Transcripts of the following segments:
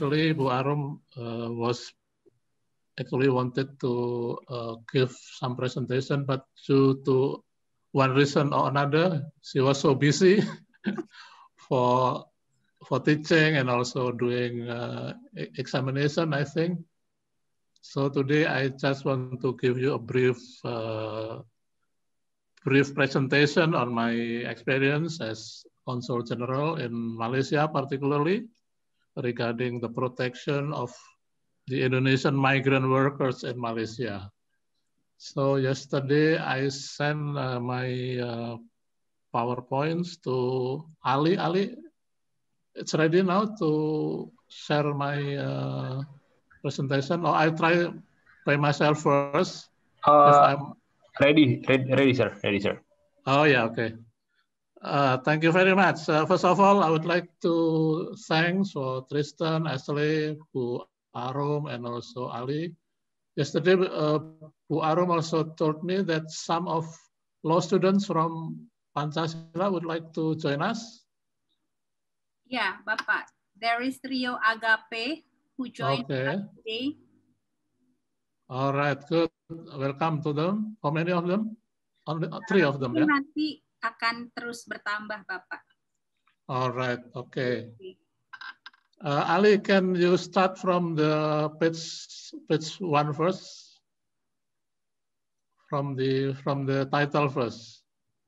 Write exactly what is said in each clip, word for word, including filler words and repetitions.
actually, Bu Arum uh, was actually wanted to uh, give some presentation, but due to one reason or another, she was so busy for for teaching and also doing uh, examination, I think. So today I just want to give you a brief uh, brief presentation on my experience as Consul General in Malaysia, particularly regarding the protection of the Indonesian migrant workers in Malaysia. So yesterday I sent uh, my uh, PowerPoints to Ali. Ali, it's ready now to share my uh, presentation, or I try by myself first. Uh, if I'm ready, ready, ready, sir. Ready, sir. Oh yeah, okay. Uh, thank you very much. Uh, first of all, I would like to thank for Tristan, Ashley, Bu Arum, and also Ali. Yesterday, uh, Bu Arum also told me that some of law students from Pancasila would like to join us. Yeah, Bapak. There is Rio Agape who joined okay. us today. All right, good. Welcome to them. How many of them? Only three of them, ya? Yeah? Nanti akan terus bertambah, Bapak. All right, okay. Uh, Ali, can you start from the page page one first? From the from the title first.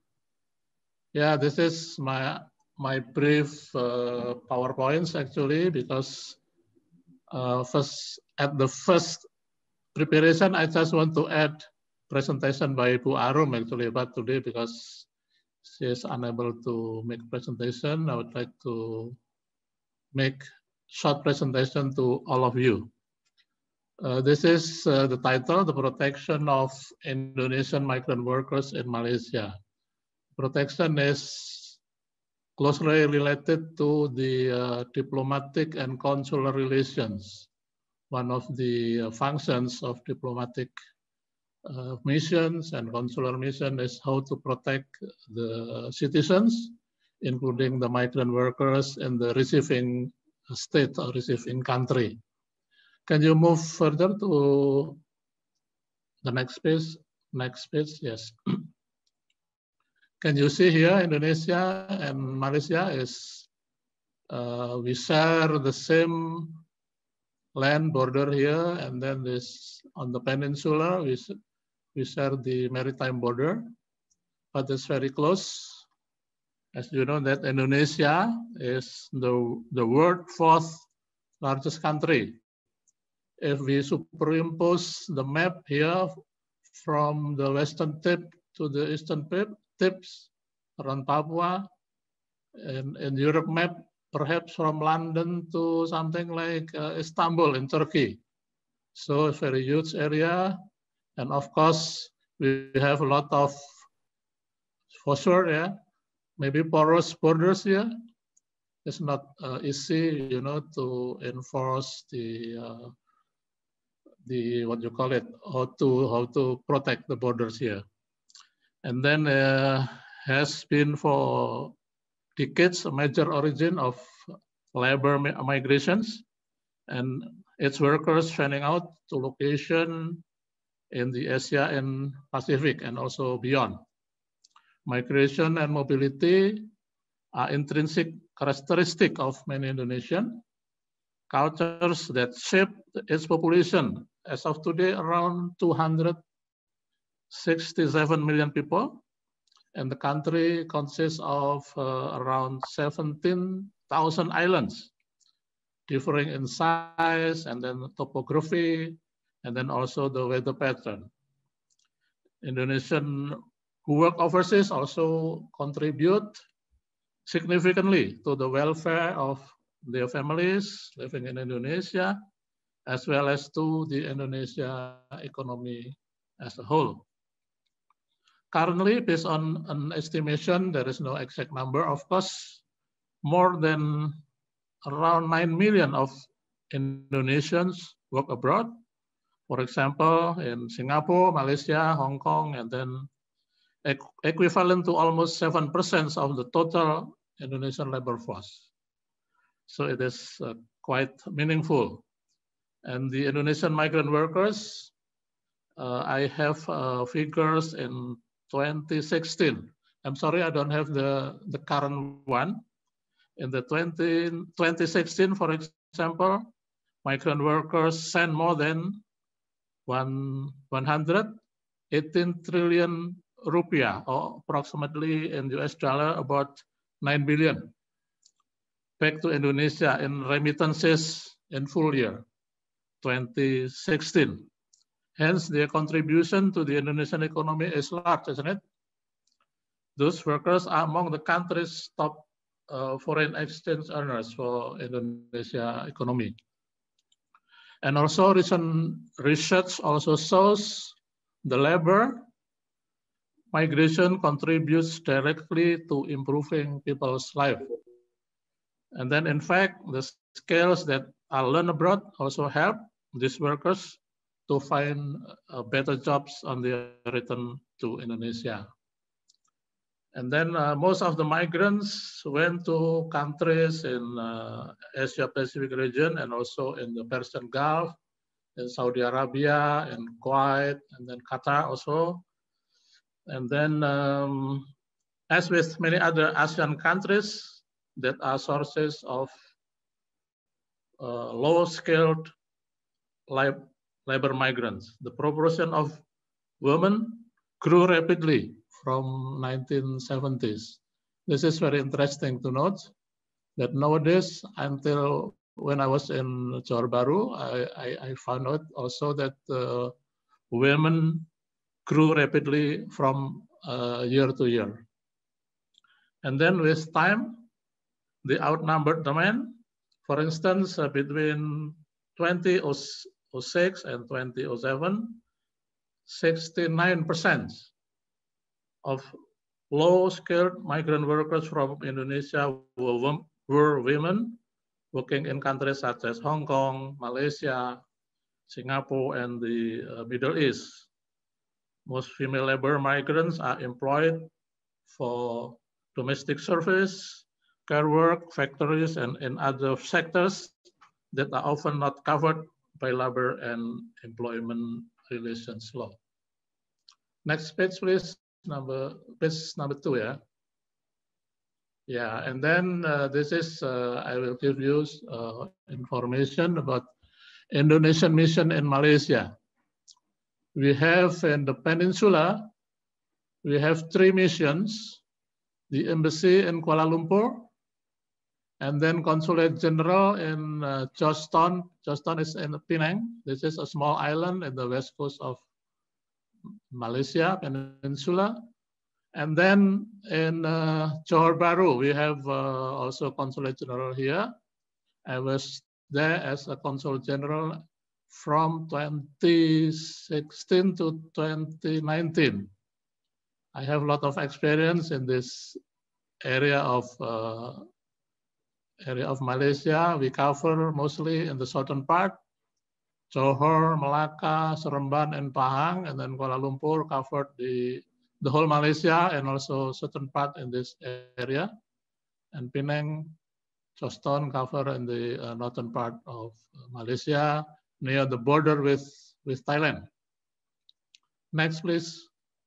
Yeah, this is my my brief uh, PowerPoints actually, because uh, first at the first preparation I just want to add presentation by Bu Arum actually, but today because she is unable to make presentation, I would like to make short presentation to all of you. Uh, this is uh, the title, The Protection of Indonesian Migrant Workers in Malaysia. Protection is closely related to the uh, diplomatic and consular relations. One of the uh, functions of diplomatic uh, missions and consular mission is how to protect the citizens, including the migrant workers in the receiving state or receiving country. Can you move further to the next page? Next page, yes. Can you see here, Indonesia and Malaysia is, uh, we share the same land border here, and then this on the peninsula, we, we share the maritime border, but it's very close. As you know that Indonesia is the, the world fourth largest country. If we superimpose the map here from the western tip to the eastern tip, tips around Papua, and in Europe map, perhaps from London to something like uh, Istanbul in Turkey. So it's a very huge area. And of course, we have a lot of, for sure, yeah, maybe porous borders here. It's not uh, easy, you know, to enforce the uh, the what you call it, how to how to protect the borders here. And then uh, has been for decades a major origin of labor migrations, and its workers fanning out to location in the Asia and Pacific and also beyond. Migration and mobility are intrinsic characteristic of many Indonesian cultures that shape its population. As of today, around two hundred sixty-seven million people, and the country consists of uh, around seventeen thousand islands, differing in size and then topography, and then also the weather pattern. Indonesian who work overseas also contribute significantly to the welfare of their families living in Indonesia, as well as to the Indonesia economy as a whole. Currently, based on an estimation, there is no exact number, of course, more than around nine million of Indonesians work abroad. For example, in Singapore, Malaysia, Hong Kong, and then equivalent to almost seven percent of the total Indonesian labor force. So it is uh, quite meaningful. And the Indonesian migrant workers, uh, I have uh, figures in twenty sixteen. I'm sorry, I don't have the, the current one. In the twenty sixteen, for example, migrant workers sent more than one, one hundred eighteen trillion rupiah, or approximately in U S dollar about nine billion, back to Indonesia in remittances in full year twenty sixteen. Hence, their contribution to the Indonesian economy is large, isn't it? Those workers are among the country's top uh, foreign exchange earners for Indonesia economy. And also recent research also shows the labor migration contributes directly to improving people's life. And then in fact, the skills that are learned abroad also help these workers to find uh, better jobs on their return to Indonesia. And then uh, most of the migrants went to countries in uh, Asia Pacific region and also in the Persian Gulf, in Saudi Arabia, in Kuwait, and then Qatar also. And then um, as with many other ASEAN countries that are sources of uh, low-skilled labor migrants, the proportion of women grew rapidly from nineteen seventies. This is very interesting to note that nowadays, until when I was in Johor Bahru, I, I, I found out also that uh, women grew rapidly from uh, year to year. And then with time, the outnumbered the men. For instance, uh, between twenty oh six and twenty oh seven, sixty-nine percent of low-skilled migrant workers from Indonesia were, were women working in countries such as Hong Kong, Malaysia, Singapore, and the uh, Middle East. Most female labor migrants are employed for domestic service, care work, factories, and in other sectors that are often not covered by labor and employment relations law. Next page, please. Number page number two, yeah. Yeah, and then uh, this is uh, I will give you uh, information about Indonesian mission in Malaysia. We have in the peninsula, we have three missions: the embassy in Kuala Lumpur, and then consulate general in uh, Georgetown. Georgetown is in Penang. This is a small island in the west coast of Malaysia peninsula. And then in uh, Johor Bahru, we have uh, also consulate general here. I was there as a consul general from twenty sixteen to twenty nineteen. I have a lot of experience in this area of uh, area of Malaysia. We cover mostly in the southern part, Johor, Malacca, Seremban, and Pahang, and then Kuala Lumpur covered the, the whole Malaysia and also certain part in this area, and Penang, Georgetown cover in the uh, northern part of Malaysia, near the border with, with Thailand. Next, please.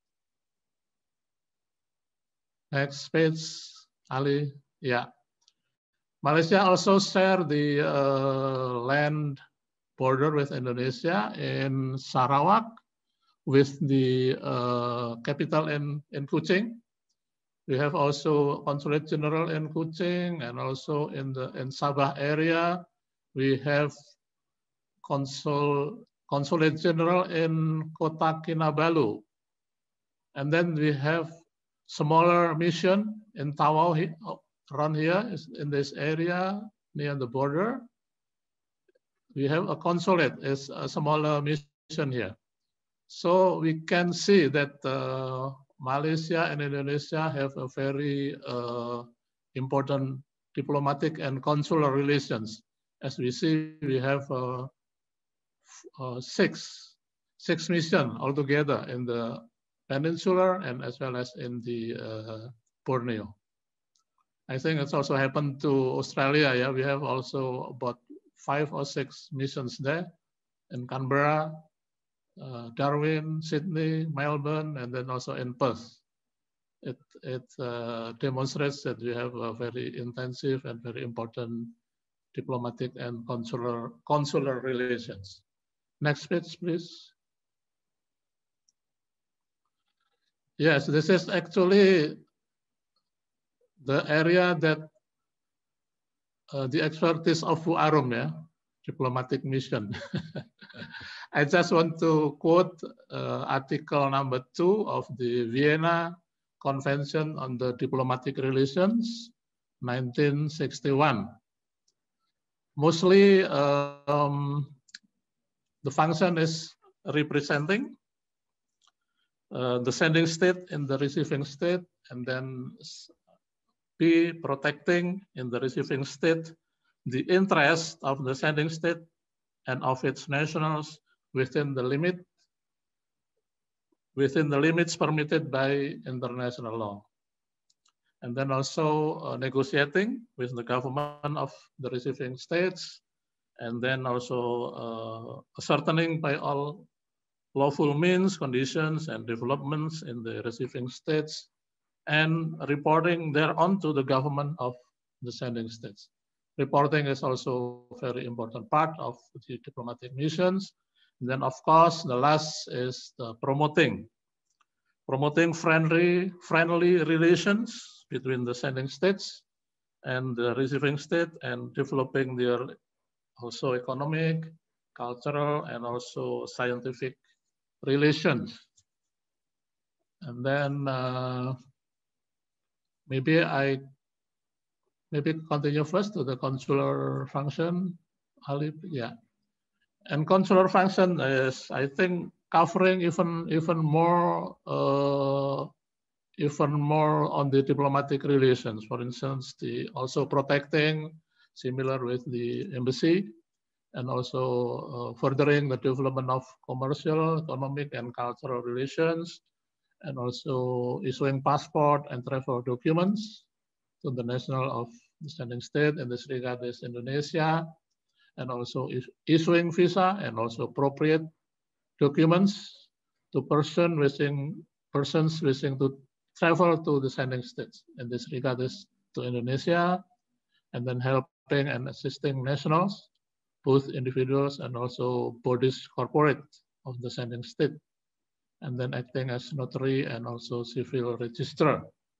Next page, Ali. Yeah. Malaysia also share the uh, land border with Indonesia in Sarawak, with the uh, capital in, in Kuching. We have also consulate general in Kuching, and also in the in Sabah area, we have consul consulate general in Kota Kinabalu. And then we have smaller mission in Tawau, around here, in this area near the border. We have a consulate, is a smaller mission here. So we can see that uh, Malaysia and Indonesia have a very uh, important diplomatic and consular relations. As we see, we have uh, uh, six, six missions altogether in the peninsular and as well as in the uh, Borneo. I think it's also happened to Australia. Yeah, we have also about five or six missions there in Canberra, uh, Darwin, Sydney, Melbourne, and then also in Perth. It, it uh, demonstrates that we have a very intensive and very important diplomatic and consular, consular relations. Next page, please. Yes, this is actually the area that uh, the expertise of Bu Arum, yeah, diplomatic mission. I just want to quote uh, article number two of the Vienna Convention on the Diplomatic Relations, nineteen sixty-one. Mostly, um, the function is representing uh, the sending state in the receiving state, and then B, protecting in the receiving state the interest of the sending state and of its nationals within the limit within the limits permitted by international law. And then also uh, negotiating with the government of the receiving states, and then also uh, ascertaining by all lawful means, conditions, and developments in the receiving states, and reporting thereon to the government of the sending states. Reporting is also a very important part of the diplomatic missions. And then, of course, the last is the promoting. Promoting friendly, friendly relations between the sending states and the receiving state, and developing their also economic, cultural, and also scientific relations. And then uh, maybe I maybe continue first to the consular function. Ali, yeah. And consular function is, I think, covering even even more uh, even more on the diplomatic relations. For instance, the also protecting, similar with the embassy, and also uh, furthering the development of commercial, economic, and cultural relations, and also issuing passport and travel documents to the national of the sending state. In this regard is Indonesia, and also is issuing visa and also appropriate documents to person wishing, persons wishing to travel to the sending states. In this regard is to Indonesia, and then helping and assisting nationals, both individuals and also bodies corporate of the sending state, and then acting as notary and also civil registrar.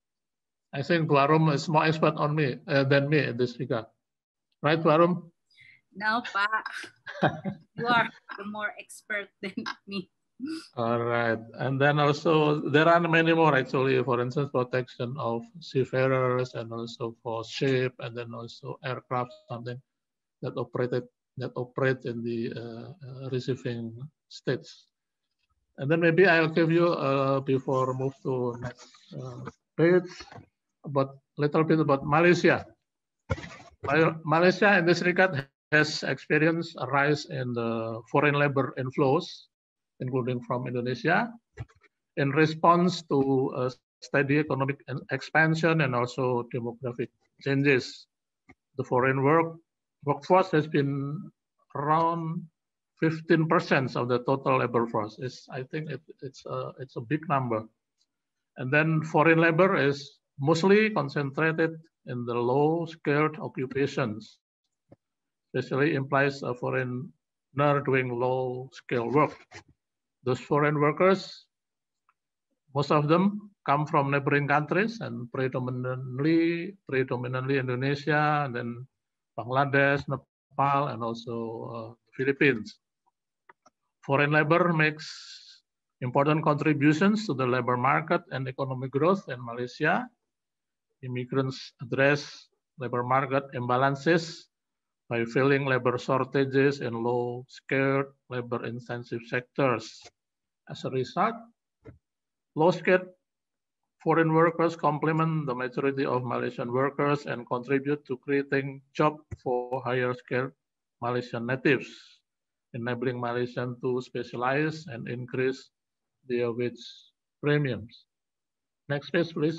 I think Bu Arum is more expert on me uh, than me in this regard. Right, Bu Arum? No, Pak. You are the more expert than me. All right. And then also there are many more actually, for instance, protection of seafarers, and also for ship, and then also aircraft, something that operated that operate in the uh, uh, receiving states. And then maybe I'll give you uh, before move to next uh, page about little bit about Malaysia. Malaysia in this regard has experienced a rise in the foreign labor inflows, including from Indonesia, in response to a steady economic expansion and also demographic changes. The foreign work workforce has been around fifteen percent of the total labor force. It's, I think it, it's, a, it's a big number. And then foreign labor is mostly concentrated in the low-skilled occupations, especially implies a foreigner doing low-skilled work. Those foreign workers, most of them come from neighboring countries, and predominantly, predominantly Indonesia, and then Bangladesh, Nepal, and also uh, Philippines. Foreign labor makes important contributions to the labor market and economic growth in Malaysia. Immigrants address labor market imbalances by filling labor shortages in low-skilled, labor-intensive sectors. As a result, low-skilled foreign workers complement the majority of Malaysian workers and contribute to creating jobs for higher-skilled Malaysian natives, enabling Malaysians to specialize and increase their wage premiums. Next page, please.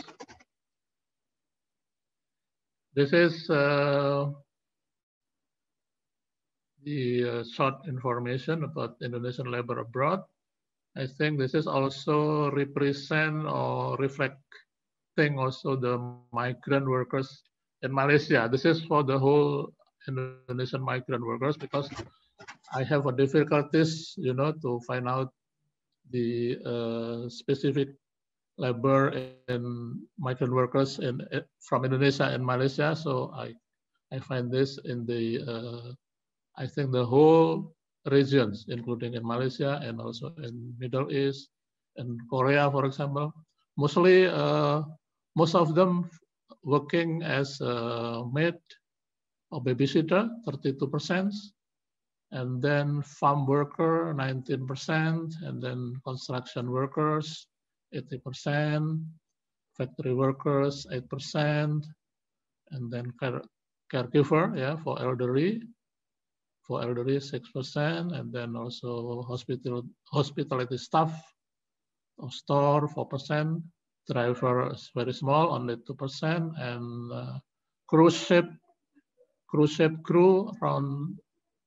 This is uh, the uh, short information about Indonesian labor abroad. I think this is also represent or reflecting also the migrant workers in Malaysia. This is for the whole Indonesian migrant workers because I have a difficulties, you know, to find out the uh, specific labor in migrant workers in from Indonesia and Malaysia. So I I find this in the uh, I think the whole regions, including in Malaysia and also in Middle East and Korea, for example, mostly uh, most of them working as a maid or babysitter, thirty-two percent, and then farm worker, nineteen percent, and then construction workers, eighty percent, factory workers, eight percent, and then care, caregiver, yeah, for elderly, for elderly, six percent, and then also hospital hospitality staff or store, four percent, driver is very small, only two percent, and uh, cruise ship, cruise ship crew around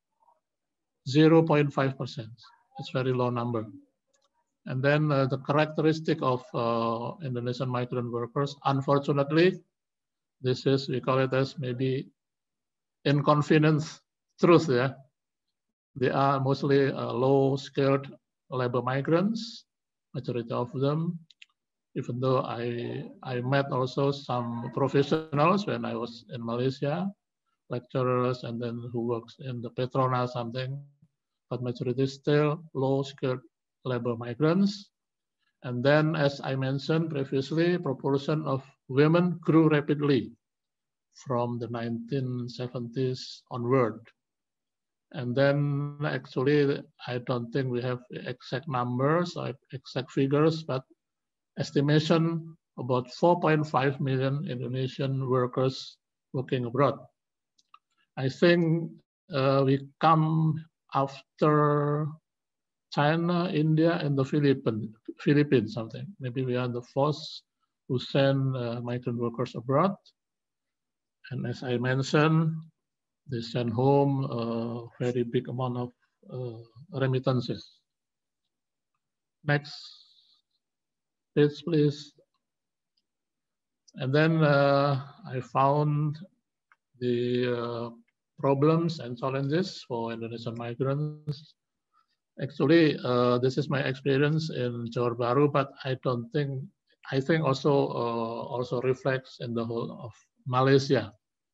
zero point five percent. It's very low number. And then uh, the characteristic of uh, Indonesian migrant workers, unfortunately, this is, we call it as maybe inconvenience truth, yeah. They are mostly uh, low-skilled labor migrants, majority of them, even though I, I met also some professionals when I was in Malaysia, lecturers, and then who works in the Petronas something, but majority still low-skilled labor migrants. And then, as I mentioned previously, proportion of women grew rapidly from the nineteen seventies onward. And then actually, I don't think we have exact numbers or exact figures, but estimation about four point five million Indonesian workers working abroad. I think uh, we come after China, India, and the Philippines, Philippines something. Maybe we are the first who send uh, migrant workers abroad. And as I mentioned, they send home a very big amount of uh, remittances. Next page, please. And then uh, I found the uh, problems and challenges for Indonesian migrants. Actually, uh, this is my experience in Johor Bahru, but I don't think, I think also uh, also reflects in the whole of Malaysia.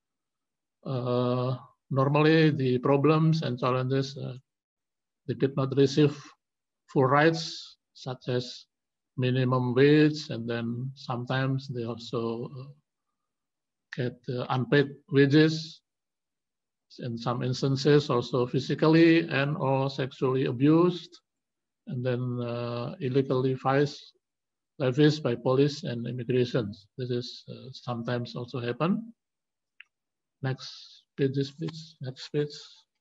Uh, normally, the problems and challenges, uh, they did not receive full rights, such as minimum wage, and then sometimes they also uh, get uh, unpaid wages. In some instances, also physically and or sexually abused, and then uh, illegally fees levies by police and immigration. This is uh, sometimes also happen. Next pages, please. Next page.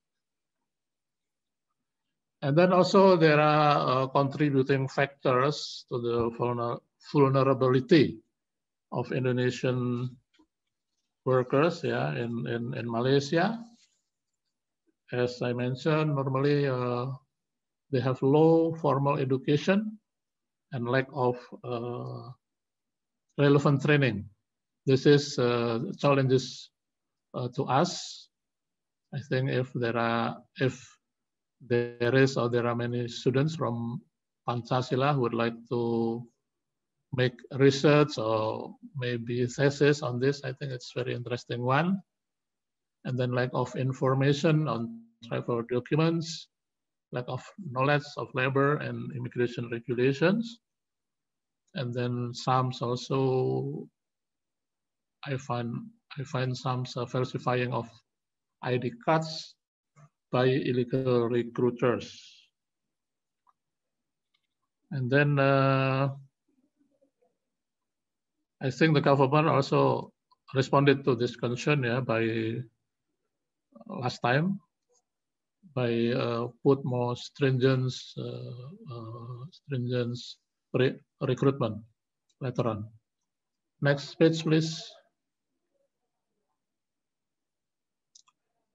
And then also there are uh, contributing factors to the vulner vulnerability of Indonesian workers, yeah, in, in, in Malaysia. As I mentioned, normally uh, they have low formal education and lack of uh, relevant training. This is uh, challenges uh, to us. I think if there are, if there is or there are many students from Pancasila who would like to make research or maybe thesis on this, I think it's a very interesting one. And then lack of information on travel documents, lack of knowledge of labor and immigration regulations. And then some also, I find, I find some falsifying of I D cards by illegal recruiters. And then uh, I think the government also responded to this concern, yeah, by last time, by uh, put more stringent, uh, uh, stringent re recruitment later on. Next page, please.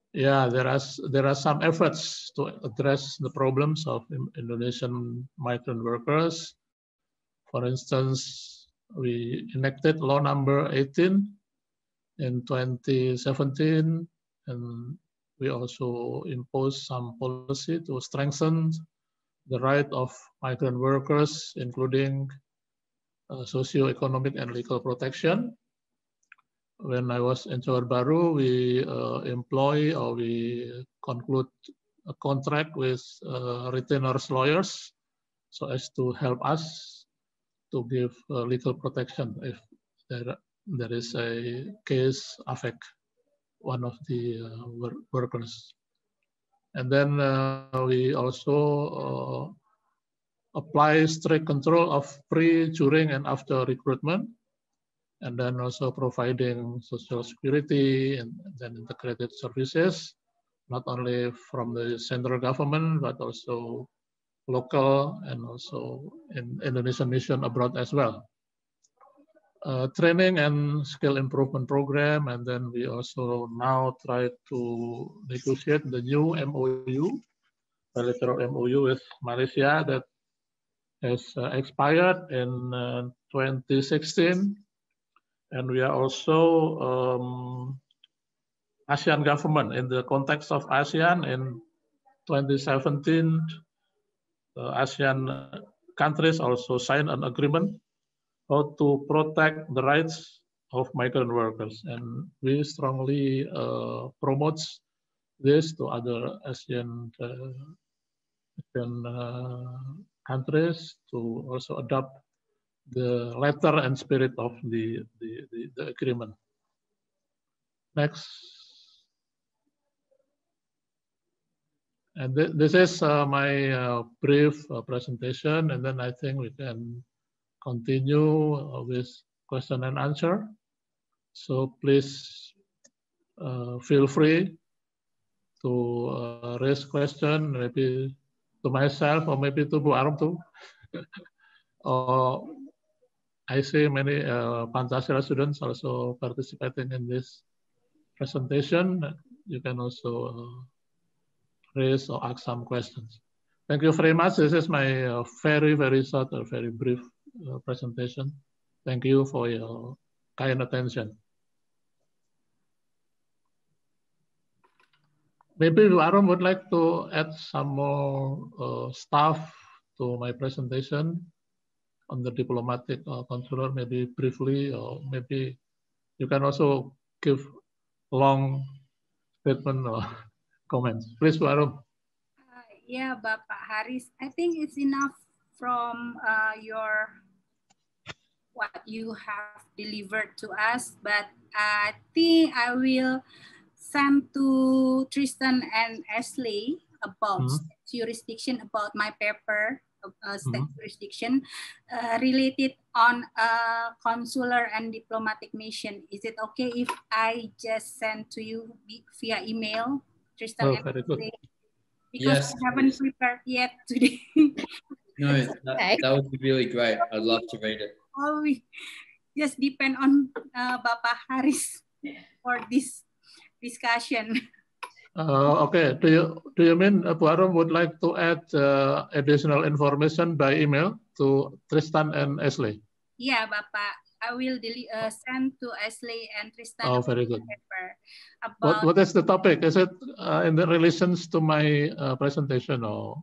yeah, there are there are some efforts to address the problems of Indonesian migrant workers. For instance, we enacted law number eighteen in twenty seventeen, and we also imposed some policy to strengthen the right of migrant workers, including uh, socio-economic and legal protection. When I was in Johor Bahru, we uh, employ or we conclude a contract with uh, retainers lawyers so as to help us to give uh, legal protection if there, there is a case affect one of the uh, work workers. And then uh, we also uh, apply strict control of pre, during, and after recruitment, and then also providing social security and then integrated services, not only from the central government, but also local and also in Indonesian mission abroad as well. Uh, training and skill improvement program, and then we also now try to negotiate the new M O U, bilateral M O U with Malaysia that has uh, expired in uh, twenty sixteen, and we are also um, ASEAN government in the context of ASEAN in twenty seventeen. Uh, ASEAN countries also signed an agreement how to protect the rights of migrant workers, and we strongly uh, promote this to other ASEAN, uh, ASEAN uh, countries to also adopt the letter and spirit of the, the, the, the agreement. Next. And th this is uh, my uh, brief uh, presentation, and then I think we can continue uh, with question and answer. So please uh, feel free to uh, raise question, maybe to myself or maybe to Bu Arum too. Or I see many uh, Pancasila students also participating in this presentation. You can also uh, raise or ask some questions. Thank you very much. This is my uh, very, very short or very brief uh, presentation. Thank you for your kind attention. Maybe Arum would like to add some more uh, stuff to my presentation on the diplomatic uh, consular, maybe briefly, or maybe you can also give long statement or comments. Please, Arum. Uh, yeah, Bapak Haris, I think it's enough from uh, your what you have delivered to us, but I think I will send to Tristan and Ashley about Mm-hmm. jurisdiction, about my paper, uh, state Mm-hmm. jurisdiction uh, related on a consular and diplomatic mission. Is it okay if I just send to you via email, Tristan Oh, and very good. Ashley? Because Yes, I haven't please. prepared yet today. No, that, that would be really great. I'd love to read it. Oh, we just depend on uh, Bapak Haris for this discussion. Uh, okay. Do you do you mean uh, Bu Arum would like to add uh, additional information by email to Tristan and Ashley? Yeah, Bapak. I will uh, send to Ashley and Tristan Oh, a very good. paper about. What what is the topic? Is it uh, in the relations to my uh, presentation or?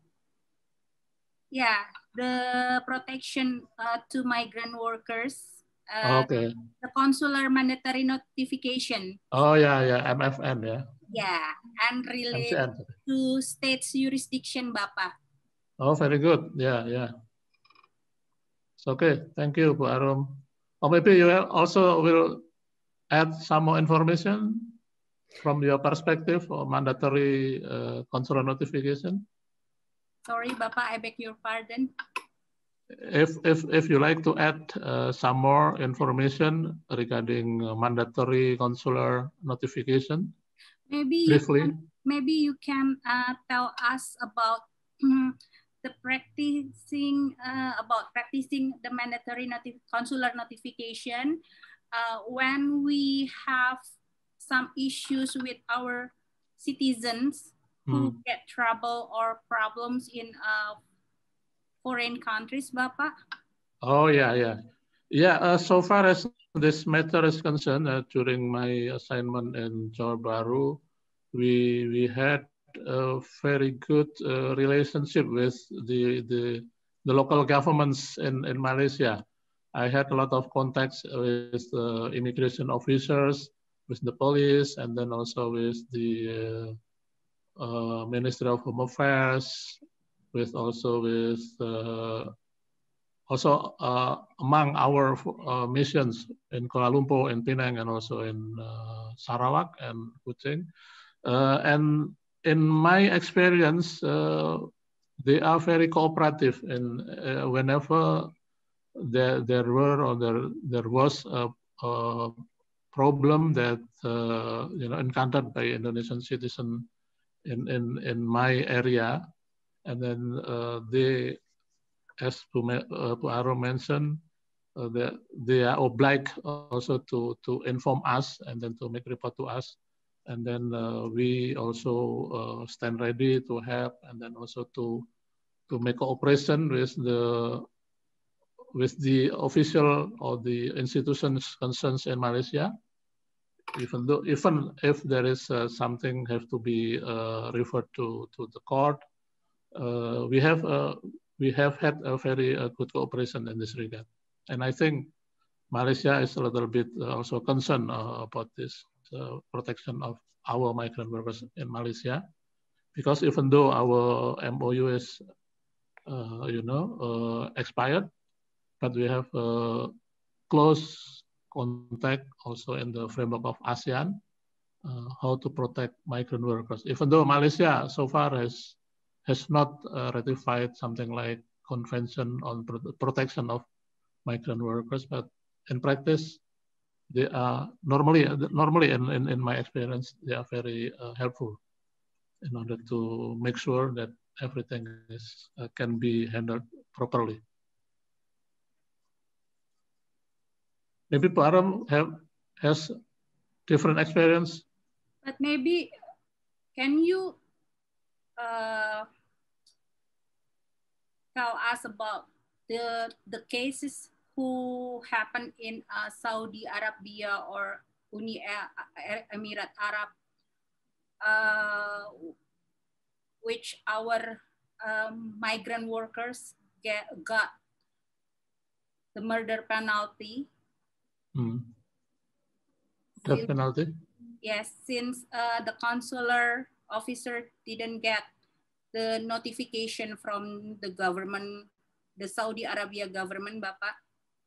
Yeah, the protection uh, to migrant workers. Oh, Uh, okay. The consular mandatory notification. Oh yeah, yeah, M F N, yeah. Yeah, and related M C N. to state's jurisdiction, Bapak. Oh, very good. Yeah, yeah. It's okay. Thank you, Bu Arum. Or maybe you also will add some more information from your perspective or mandatory uh, consular notification. Sorry, Bapak, I beg your pardon. If if if you like to add uh, some more information regarding uh, mandatory consular notification, maybe briefly. You can, maybe you can uh, tell us about um, the practicing uh, about practicing the mandatory notif consular notification uh, when we have some issues with our citizens who Hmm. get trouble or problems in uh, foreign countries, Bapak? Oh, yeah, yeah. Yeah, uh, so far as this matter is concerned, uh, during my assignment in Johor Bahru, we we had a very good uh, relationship with the, the the local governments in, in Malaysia. I had a lot of contacts with the immigration officers, with the police, and then also with the uh, uh, Ministry of Home Affairs, with also with uh, also uh, among our uh, missions in Kuala Lumpur, in Penang, and also in uh, Sarawak and Kuching. Uh, and in my experience, uh, they are very cooperative. And uh, whenever there, there were or there, there was a, a problem that uh, you know encountered by Indonesian citizen in, in, in my area, and then uh, they, as Pu Aro mentioned, uh, they, they are obliged also to, to inform us and then to make report to us. And then uh, we also uh, stand ready to help and then also to, to make cooperation with the, with the official or the institutions concerned in Malaysia. Even though, even if there is uh, something have to be uh, referred to, to the court, uh, we have uh, we have had a very uh, good cooperation in this regard. And I think Malaysia is a little bit uh, also concerned uh, about this uh, protection of our migrant workers in Malaysia, because even though our M O U is, uh, you know, uh, expired, but we have uh, close contact also in the framework of ASEAN, uh, how to protect migrant workers. Even though Malaysia so far has has not uh, ratified something like Convention on Pro Protection of Migrant Workers, but in practice, they are normally, normally in, in, in my experience, they are very uh, helpful in order to make sure that everything is, uh, can be handled properly. Maybe Param have has different experience. But maybe, can you uh, tell us about the the cases who happen in uh, Saudi Arabia or Uni Emirat Arab, uh, which our um, migrant workers get got the murder penalty? Hmm. Death Since, penalty? yes, since uh, the consular officer didn't get the notification from the government, the Saudi Arabia government, Bapak?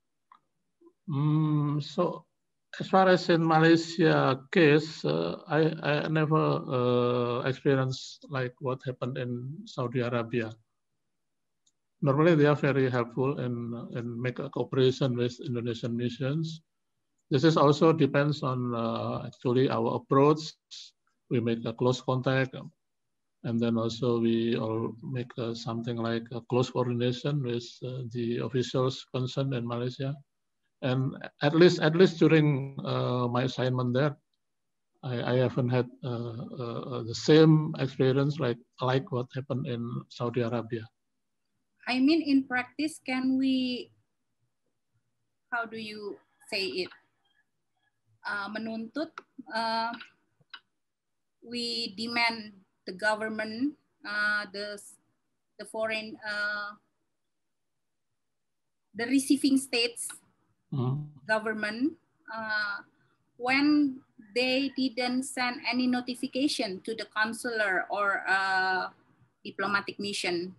Mm, so as far as in Malaysia case, uh, I, I never uh, experienced like what happened in Saudi Arabia. Normally they are very helpful in, in make a cooperation with Indonesian missions. This is also depends on uh, actually our approach. We make a close contact, and then also we all make uh, something like a close coordination with uh, the officials concerned in Malaysia. And at least, at least during uh, my assignment there, I, I haven't had uh, uh, the same experience like like what happened in Saudi Arabia. I mean, in practice, can we, how do you say it? Uh, menuntut, uh, we demand the government, uh, the the foreign, uh, the receiving states mm-hmm. government, uh, when they didn't send any notification to the consular or uh, diplomatic mission?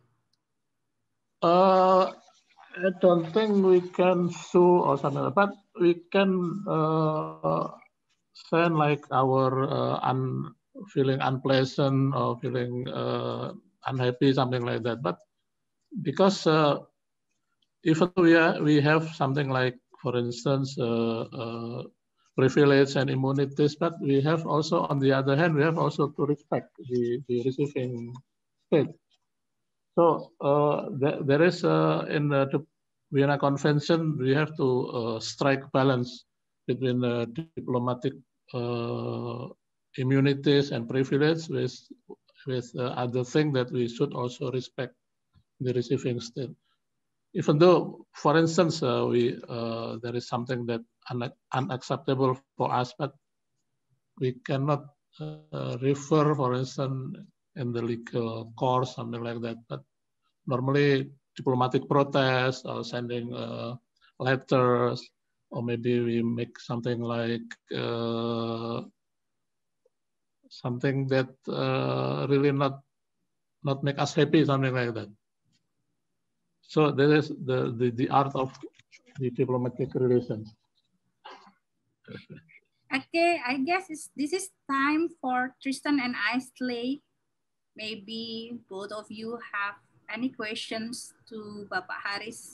Uh, I don't think we can sue or something, but we can uh, send like our uh, un feeling unpleasant or feeling uh, unhappy, something like that. But because uh, even we are, we have something like, for instance, uh, uh, privilege and immunities, but we have also, on the other hand, we have also to respect the, the receiving state. So uh, there, there is uh, in the Vienna Convention, we have to uh, strike balance between uh, diplomatic uh, immunities and privilege with with uh, other things that we should also respect the receiving state. Even though, for instance, uh, we uh, there is something that un unacceptable for us, but we cannot uh, refer, for instance, in the legal course, something like that. But normally, diplomatic protest or sending uh, letters, or maybe we make something like uh, something that uh, really not not make us happy, something like that. So this is the, the, the art of the diplomatic relations. Okay, I guess it's, this is time for Tristan and Aisley. Maybe both of you have any questions to Bapak Haris?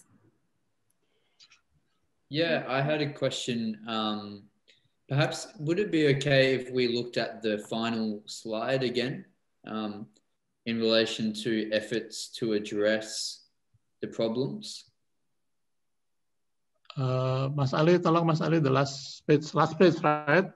Yeah, I had a question. Um, perhaps would it be okay if we looked at the final slide again um, in relation to efforts to address the problems? Uh, Mas Ali, tolong Mas Ali, the last page, last page, right?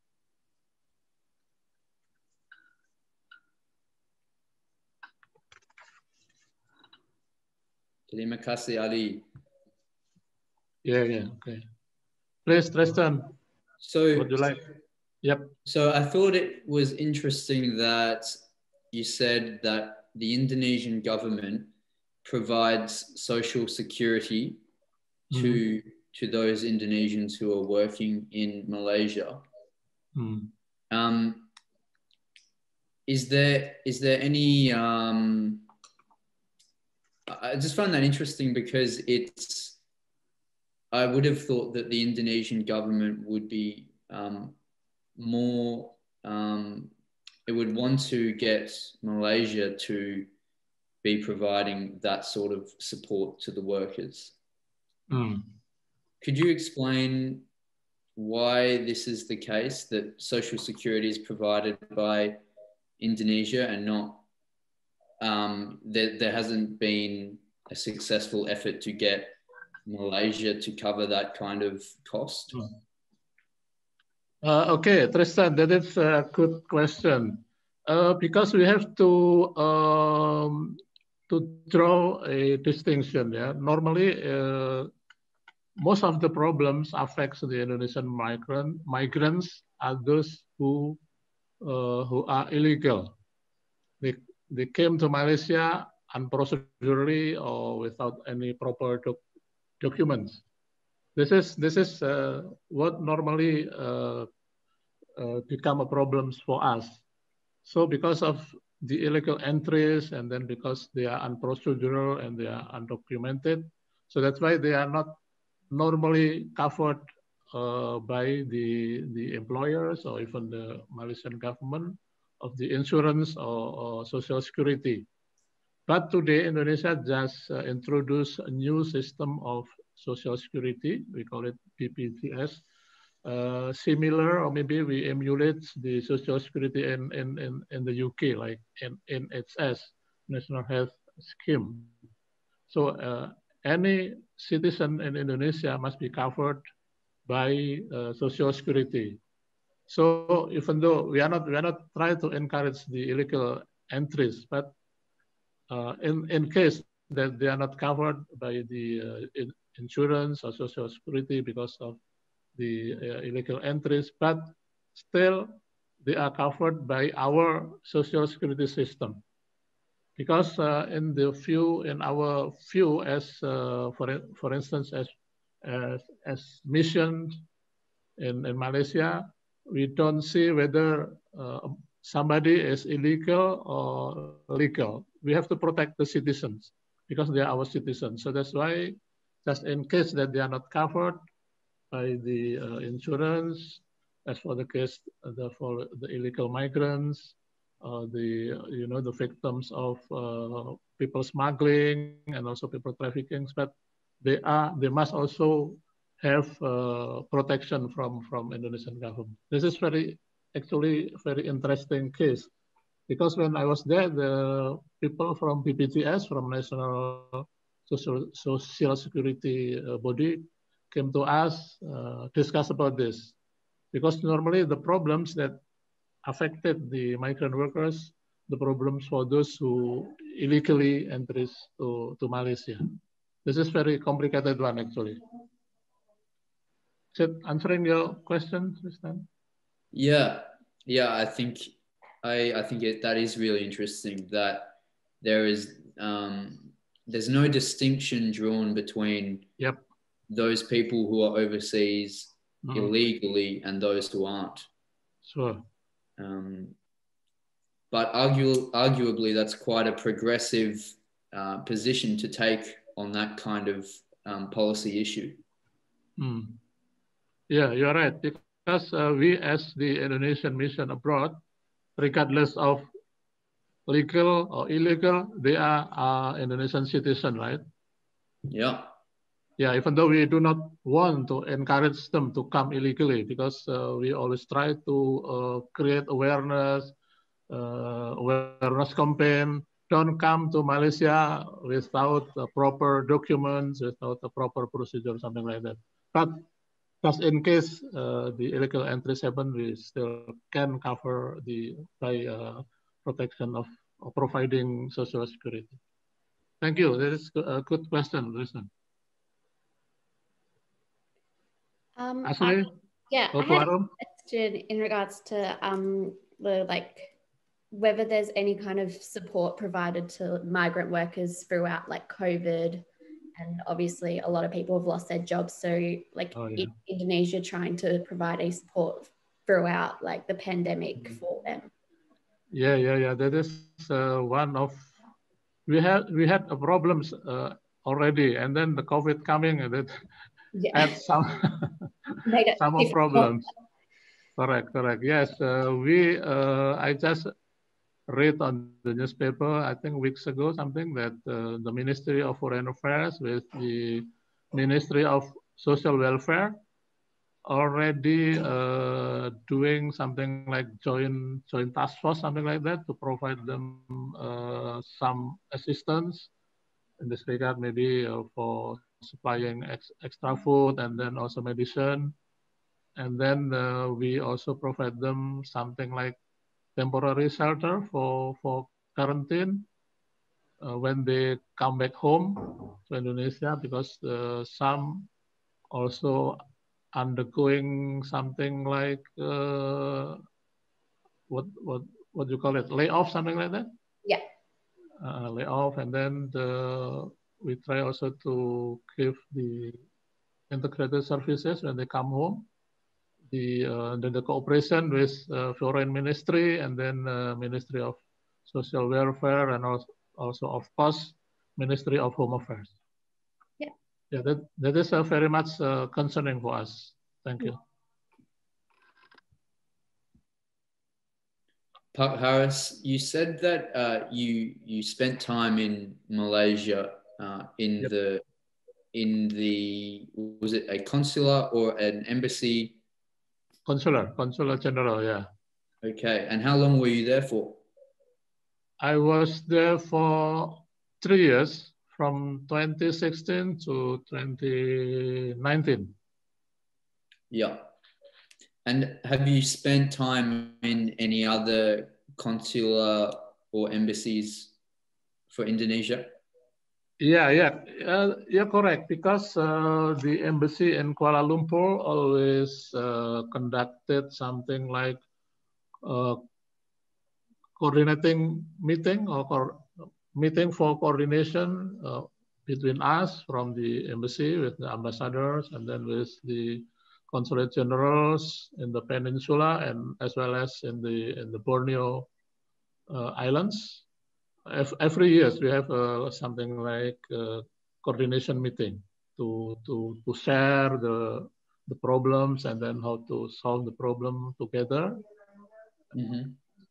Terima kasih, Ali. Yeah, yeah, okay. Please, Tristan, so, would you like? Yep. So I thought it was interesting that you said that the Indonesian government provides social security to, mm-hmm. to those Indonesians who are working in Malaysia. Mm. Um, is there is there any um, I just find that interesting because it's I would have thought that the Indonesian government would be um, more um, it would want to get Malaysia to be providing that sort of support to the workers. Mm. Could you explain why this is the case, that social security is provided by Indonesia and not um, that there hasn't been a successful effort to get Malaysia to cover that kind of cost? Uh, okay, Tristan, that is a good question. Uh, because we have to um, to draw a distinction. Yeah, normally uh, most of the problems affects the Indonesian migrant migrants are those who uh, who are illegal. They they came to Malaysia unprocedurally or without any proper doc documents. This is this is uh, what normally uh, uh, become a problems for us. So because of the illegal entries and then because they are unprocedural and they are undocumented, so that's why they are not normally covered uh, by the the employers or even the Malaysian government of the insurance or, or social security. But today, Indonesia just uh, introduced a new system of social security. We call it B P J S. Uh, similar, or maybe we emulate the social security in, in, in, in the U K, like in N H S, National Health Scheme. So uh, any citizen in Indonesia must be covered by uh, social security. So even though we are not we are not trying to encourage the illegal entries, but uh, in in case that they are not covered by the uh, in insurance or social security because of the uh, illegal entries, but still they are covered by our social security system. Because uh, in the view, in our view, as uh, for for instance, as as, as missions in, in Malaysia, we don't see whether uh, somebody is illegal or legal. We have to protect the citizens because they are our citizens. So that's why, just in case that they are not covered by the uh, insurance, as for the case the, for the illegal migrants, uh, the you know the victims of uh, people smuggling and also people trafficking, but they are they must also have uh, protection from from Indonesian government. This is very actually very interesting case because when I was there, the people from B P J S, from National Social Social Security uh, body, came to us, uh, discuss about this. Because normally the problems that affected the migrant workers, the problems for those who illegally enters to, to Malaysia. This is very complicated one actually. Is it answering your question, Tristan? Yeah, yeah, I think I I think it, that is really interesting. That there is um, there's no distinction drawn between Yep. those people who are overseas Mm. illegally and those who aren't. Sure. Um, but argu arguably, that's quite a progressive uh, position to take on that kind of um, policy issue. Mm. Yeah, you're right. Because uh, we, as the Indonesian mission abroad, regardless of legal or illegal, they are uh, Indonesian citizen, right? Yeah. Yeah, even though we do not want to encourage them to come illegally, because uh, we always try to uh, create awareness, uh, awareness campaign. Don't come to Malaysia without the proper documents, without the proper procedure, something like that. But just in case uh, the illegal entries happen, we still can cover the by uh, protection of, of providing social security. Thank you. That is a good question, listen. Um, Ashley? I, yeah, Go I to had a Arum. question in regards to um, the like whether there's any kind of support provided to migrant workers throughout like COVID, and obviously a lot of people have lost their jobs. So like Oh, yeah. in Indonesia trying to provide a support throughout like the pandemic for them. Yeah, yeah, yeah. That is uh, one of we had we had uh, problems uh, already, and then the COVID coming and it Yeah. had some Made it some of difficult. problems. Correct, correct. Yes, uh, we uh, I just read on the newspaper, I think weeks ago, something that uh, the Ministry of Foreign Affairs with the Ministry of Social Welfare already uh, doing something like joint joint task force, something like that, to provide them uh, some assistance in this regard, maybe uh, for supplying ex extra food and then also medicine. And then uh, we also provide them something like temporary shelter for, for quarantine uh, when they come back home to Indonesia, because uh, some also undergoing something like uh, what what what do you call it, layoff, something like that. Yeah. Uh, layoff, and then the, we try also to give the integrated services when they come home. The uh, then the cooperation with uh, Foreign Ministry and then uh, Ministry of Social Welfare, and also, also of course Ministry of Home Affairs. Yeah. Yeah, that that is uh, very much uh, concerning for us. Thank you. Pak Harris, you said that uh, you you spent time in Malaysia uh, in Yep. the in the was it a consular or an embassy? Consular, Consular General, yeah. Okay, and how long were you there for? I was there for three years, from twenty sixteen to twenty nineteen. Yeah. And have you spent time in any other consular or embassies for Indonesia? Yeah, yeah, uh, yeah, correct. Because uh, the embassy in Kuala Lumpur always uh, conducted something like uh, coordinating meeting or co meeting for coordination uh, between us from the embassy with the ambassadors, and then with the consulate generals in the peninsula, and as well as in the in the Borneo uh, islands. Every year we have uh, something like uh, coordination meeting to to to share the the problems and then how to solve the problem together. Mm-hmm.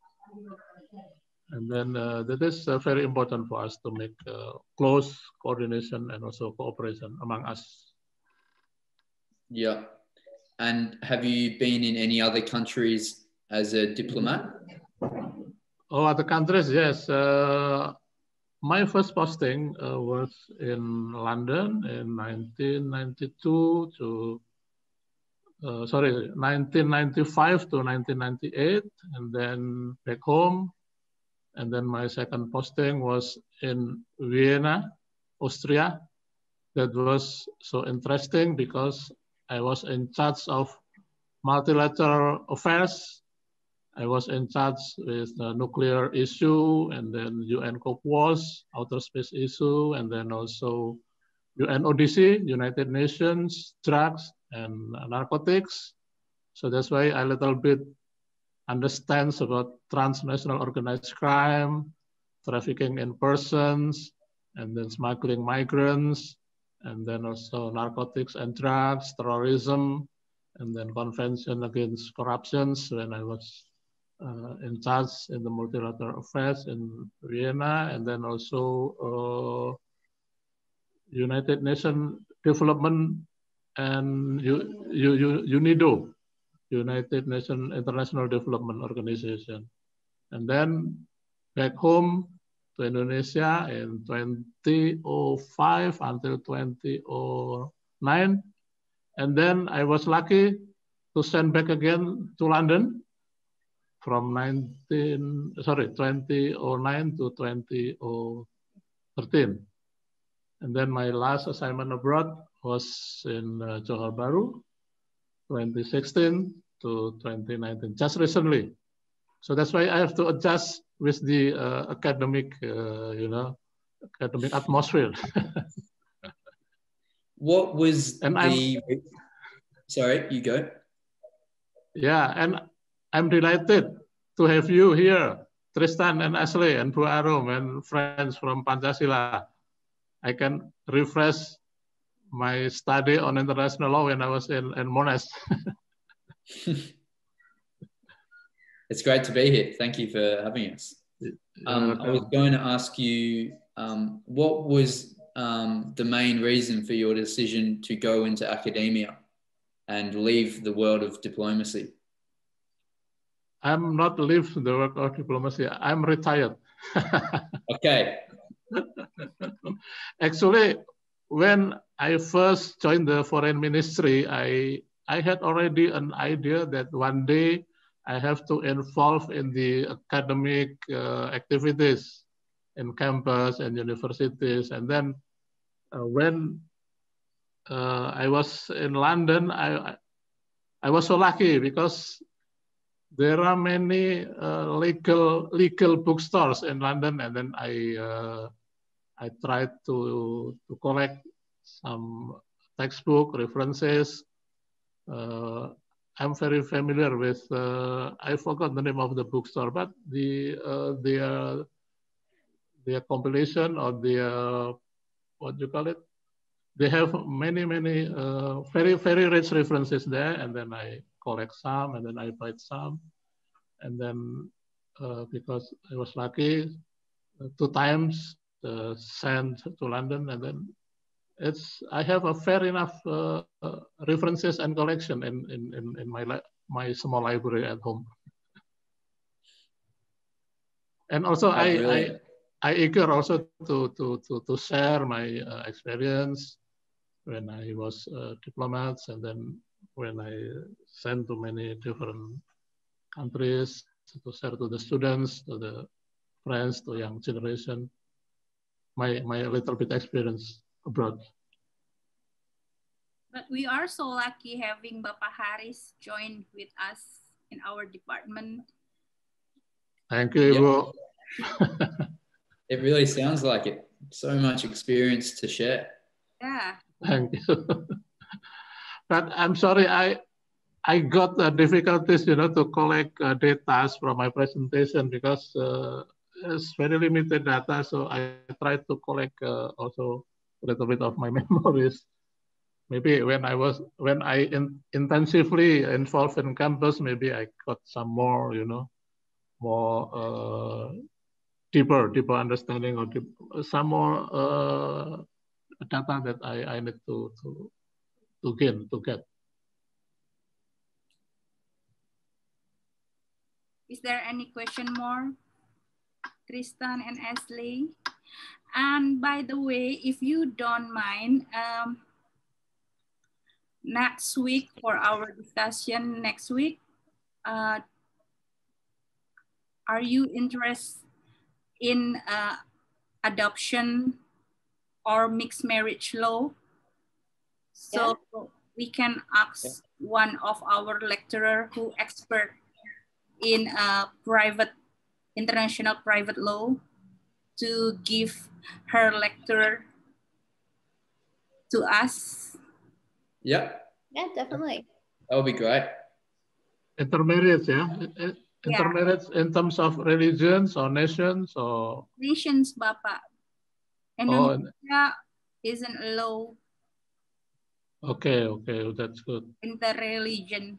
And then uh, that is uh, very important for us to make uh, close coordination and also cooperation among us. Yeah. And have you been in any other countries as a diplomat? Oh, other countries, yes. Uh, my first posting uh, was in London in nineteen ninety-two to uh, sorry, nineteen ninety-five to nineteen ninety-eight, and then back home. And then my second posting was in Vienna, Austria. That was so interesting because I was in charge of multilateral affairs. I was in charge with the nuclear issue, and then U N COPWAS, outer space issue, and then also U N O D C, United Nations, drugs and narcotics. So that's why I a little bit understands about transnational organized crime, trafficking in persons, and then smuggling migrants, and then also narcotics and drugs, terrorism, and then convention against corruptions when I was uh, in charge in the multilateral affairs in Vienna, and then also uh, United Nations Development and U, U, U, UNIDO, United Nations International Development Organization. And then back home to Indonesia in twenty oh five until twenty oh nine. And then I was lucky to send back again to London from nineteen, sorry, twenty oh nine to twenty thirteen. And then my last assignment abroad was in uh, Johor Bahru, twenty sixteen to twenty nineteen, just recently. So that's why I have to adjust with the uh, academic, uh, you know, academic atmosphere. What was and the? I'm, Sorry, you go. Yeah, and I'm delighted to have you here, Tristan and Ashley and Bu Arum and friends from Pancasila. I can refresh my study on international law when I was in, in Monash. It's great to be here. Thank you for having us. Um, I was going to ask you, um, what was um, the main reason for your decision to go into academia and leave the world of diplomacy? I'm not leave the world of diplomacy. I'm retired. Okay. Actually, when I first joined the foreign ministry, I I had already an idea that one day I have to involve in the academic uh, activities in campus and universities. And then uh, when uh, I was in London, I I was so lucky because there are many uh, legal legal bookstores in London, and then I uh, I tried to to collect some textbook references. Uh, I'm very familiar with, uh, I forgot the name of the bookstore, but the uh, their their compilation or their, what do you call it? They have many, many uh, very, very rich references there. And then I collect some, and then I write some. And then uh, because I was lucky, uh, two times uh, sent to London, and then it's I have a fair enough uh, uh, references and collection in in in, in my my small library at home. And also oh, I, I I eager also to to to to share my uh, experience when I was uh, diplomats, and then when I sent to many different countries to share to the students, to the friends, to young generation, my my little bit experience abroad. But we are so lucky having Bapak Haris join with us in our department. Thank you, Ibu. Yep. It really sounds like it. So much experience to share. Yeah. Thank you. But I'm sorry, I I got uh, difficulties, you know, to collect uh, data from my presentation because uh, it's very limited data. So I tried to collect uh, also a little bit of my memories. Maybe when I was when I in, intensively involved in campus, maybe I got some more, you know, more uh, deeper, deeper understanding or deep, some more uh, data that I, I need to to to gain to get. Is there any question more, Tristan and Ashley? And by the way, if you don't mind, um, next week for our discussion next week. Uh, are you interested in uh, adoption or mixed marriage law? So yeah. we can ask yeah. one of our lecturer who expert in uh, private, international private law to give her lecture to us. Yeah. Yeah, definitely. That would be great. Intermarriage, yeah? Intermarriage yeah. in terms of religions or nations or? Nations, Bapak. Indonesia oh, isn't a law. Okay, okay, that's good. Interreligion.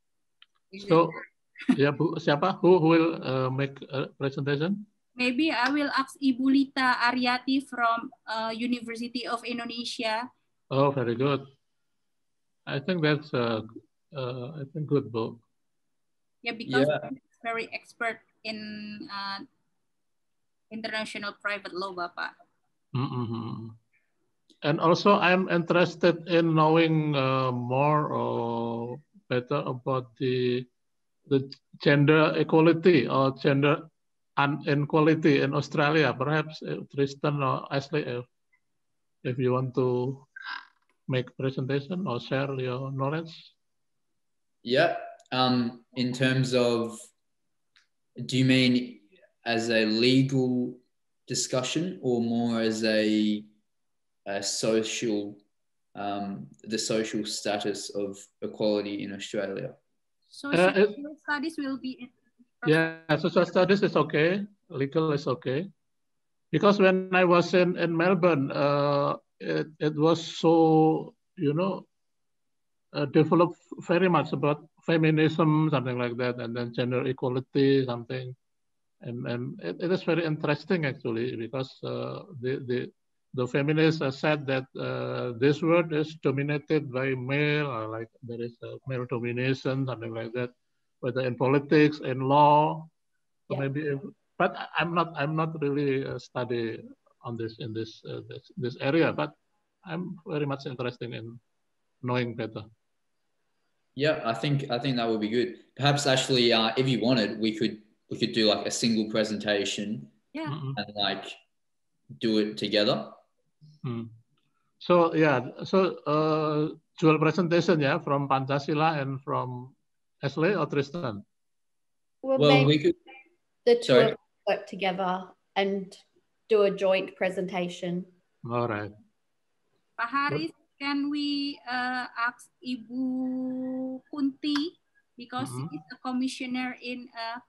So, yeah, Bu, siapa? Who, who will uh, make a presentation? Maybe I will ask Ibu Lita Aryati from uh, University of Indonesia. Oh, very good. I think that's uh, uh, I think good book. Yeah, because yeah. it's very expert in uh, international private law, Bapak. Mm-hmm. And also, I'm interested in knowing uh, more or better about the the gender equality or gender inequality in Australia. Perhaps uh, Tristan or Ashley, if, if you want to make presentation or share your knowledge. Yeah. Um, in terms of, do you mean as a legal discussion or more as a, a social, um, the social status of equality in Australia? Social uh, it, studies will be. Yeah, social studies is okay. Legal is okay. Because when I was in, in Melbourne, uh, it, it was so, you know, uh, developed very much about feminism, something like that, and then gender equality, something. And, and it, it is very interesting, actually, because uh, the, the, the feminists have said that uh, this world is dominated by male, or like there is a male domination, something like that, whether in politics, in law, or yeah. maybe, if, but I'm not, I'm not really uh, study on this in this, uh, this this area, but I'm very much interested in knowing better. Yeah, I think I think that would be good. Perhaps actually, uh, if you wanted, we could we could do like a single presentation, yeah, and like do it together. Hmm. So yeah, so uh, dual presentation, yeah, from Pancasila and from Ashley or Tristan. Well, well maybe we could. The two Sorry? of us work together and do a joint presentation. All right. Pak Haris, can we uh, ask Ibu Kunti because mm-hmm. she's a commissioner in uh,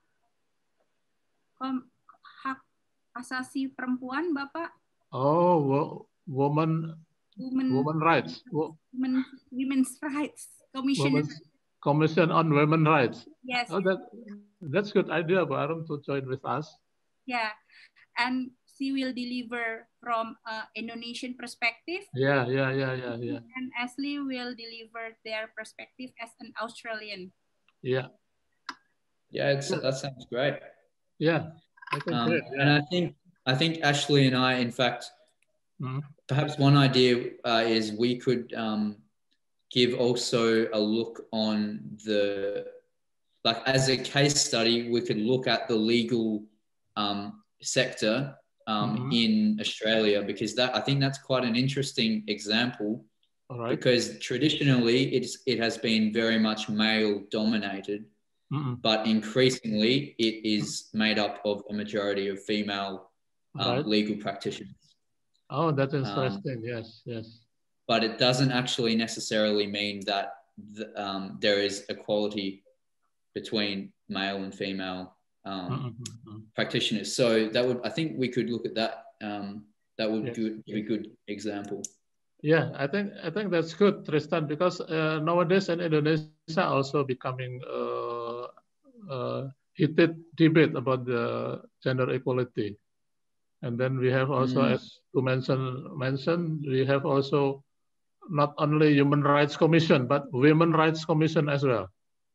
kom hak asasi perempuan, Bapak? Oh, wo woman, woman, woman rights, women, women's rights commissioner. Women's Commission on Women Rights. Yes. Oh, that that's good idea, Barum, to join with us. Yeah, and she will deliver from uh, Indonesian perspective. Yeah, yeah, yeah, yeah, yeah. And Ashley will deliver their perspective as an Australian. Yeah. Yeah, it's, that sounds great. Yeah, I think um, great. Yeah. And I think I think Ashley and I, in fact, mm-hmm. perhaps one idea uh, is we could um, give also a look on the, like as a case study, we could look at the legal um, sector um, mm-hmm. in Australia, because that I think that's quite an interesting example. All right. Because traditionally it's it has been very much male dominated, mm-hmm. but increasingly it is made up of a majority of female um, right. legal practitioners. Oh, that's interesting. Um, yes, yes. But it doesn't actually necessarily mean that the, um, there is equality between male and female um, mm-hmm. practitioners. So that would, I think we could look at that. Um, that would yes. give, give a good example. Yeah, I think I think that's good, Tristan, because uh, nowadays in Indonesia also becoming uh, uh, heated debate about the gender equality. And then we have also, mm. as to mention, mention, we have also not only Human Rights Commission, but Women Rights Commission as well.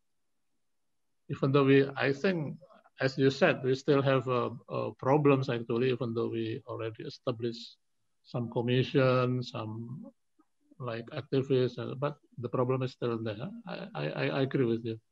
Even though we, I think, as you said, we still have uh, uh, problems actually, even though we already established some commission, some like activists, uh, but the problem is still there. I, I, I agree with you.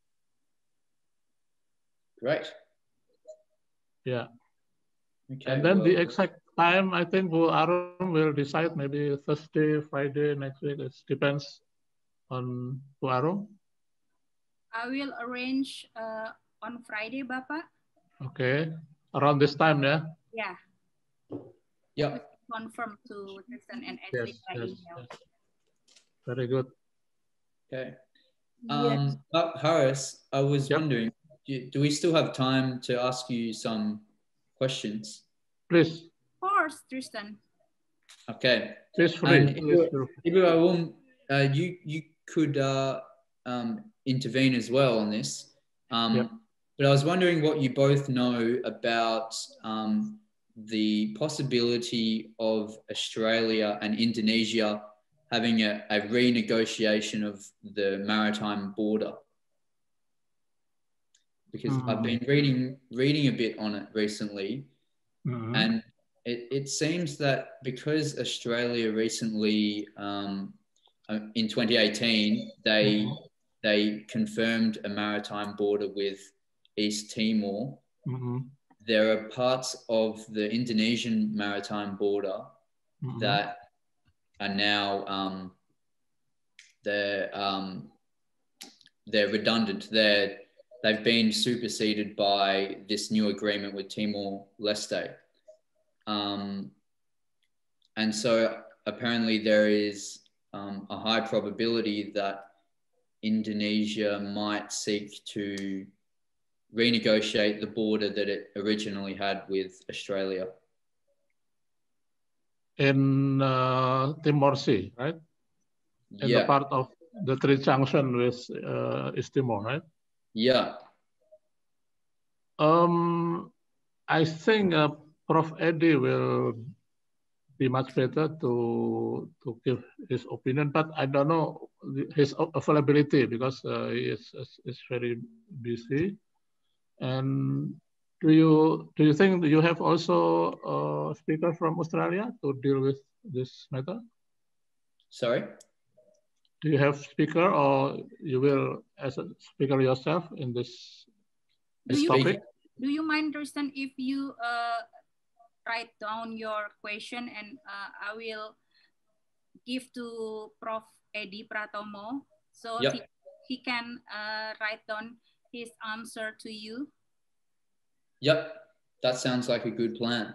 Great. Yeah. Okay, and then well, the exact time, I think Bu Arum will decide maybe Thursday, Friday next week. It depends on Bu Arum. I will arrange uh, on Friday, Bapak. Okay, around this time, yeah? Yeah. yeah. Confirm to Tristan and Yes, Ashley by yes, email. yes. Very good. Okay. Yes. Um, but Harris, I was Yep. wondering, do, do we still have time to ask you some questions? Please, Of course, Tristan. Okay. please free. And Please Ibu, free. Ibu Awum, uh, you you could uh, um, intervene as well on this. Um, Yep. But I was wondering what you both know about um, the possibility of Australia and Indonesia having a, a renegotiation of the maritime border. Because Mm. I've been reading reading a bit on it recently, Mm-hmm. and it, it seems that because Australia recently, um, in twenty eighteen, they Mm-hmm. they confirmed a maritime border with East Timor. Mm-hmm. There are parts of the Indonesian maritime border Mm-hmm. that are now um, they're um, they're redundant. They're they've been superseded by this new agreement with Timor-Leste. Um, and so apparently there is um, a high probability that Indonesia might seek to renegotiate the border that it originally had with Australia. In uh, Timor Sea, right? In Yeah. the part of the three junction with uh, East Timor, right? Yeah. Um, I think uh, Prof Eddie will be much better to to give his opinion, but I don't know his availability because uh, he is is very busy. And do you do you think you have also a speaker from Australia to deal with this matter? Sorry? Do you have speaker or you will as a speaker yourself in this, Do this you, topic? do you mind, Tristan, if you uh, write down your question and uh, I will give to Prof Eddie Pratomo so Yep. he, he can uh, write down his answer to you? Yep. That sounds like a good plan.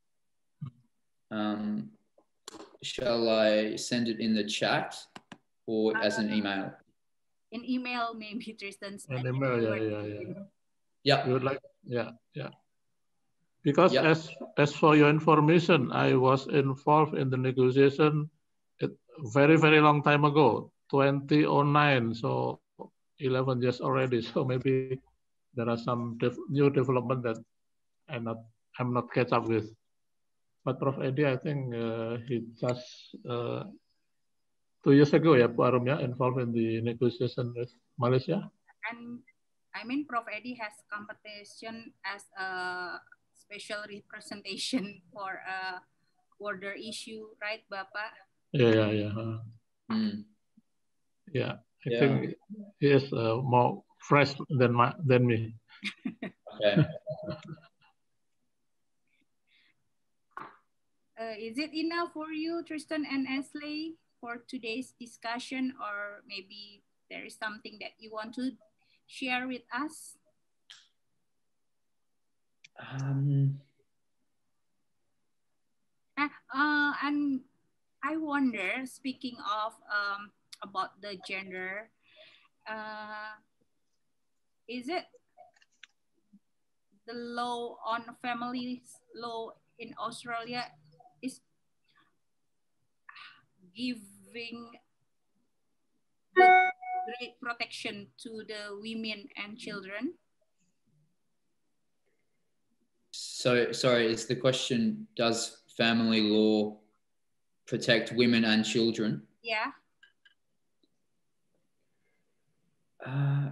Um, shall I send it in the chat or as an email? In email, maybe Tristan's. An email, yeah, yeah, yeah. Yeah. You would like, yeah, yeah. Because Yep. as as for your information, I was involved in the negotiation a very very long time ago, twenty oh nine, so eleven years already. So maybe there are some def new development that I'm not I'm not catch up with. But Prof Eddie, I think uh, he just uh, two years ago, yeah, Bu Arum, yeah, involved in the negotiation with Malaysia. And I mean, Prof Eddie has competition as a special representation for a border issue, right, Bapak? Yeah, yeah, yeah. Uh, Mm. yeah, I Yeah. think he is uh, more fresh than my than me. Okay. Uh, is it enough for you, Tristan and Ashley, for today's discussion, or maybe there is something that you want to share with us? Um, Uh, uh, and I wonder, speaking of um, about the gender, uh, is it the law on families law in Australia is giving great protection to the women and children? so, sorry, is the question, does family law protect women and children? Yeah. Uh,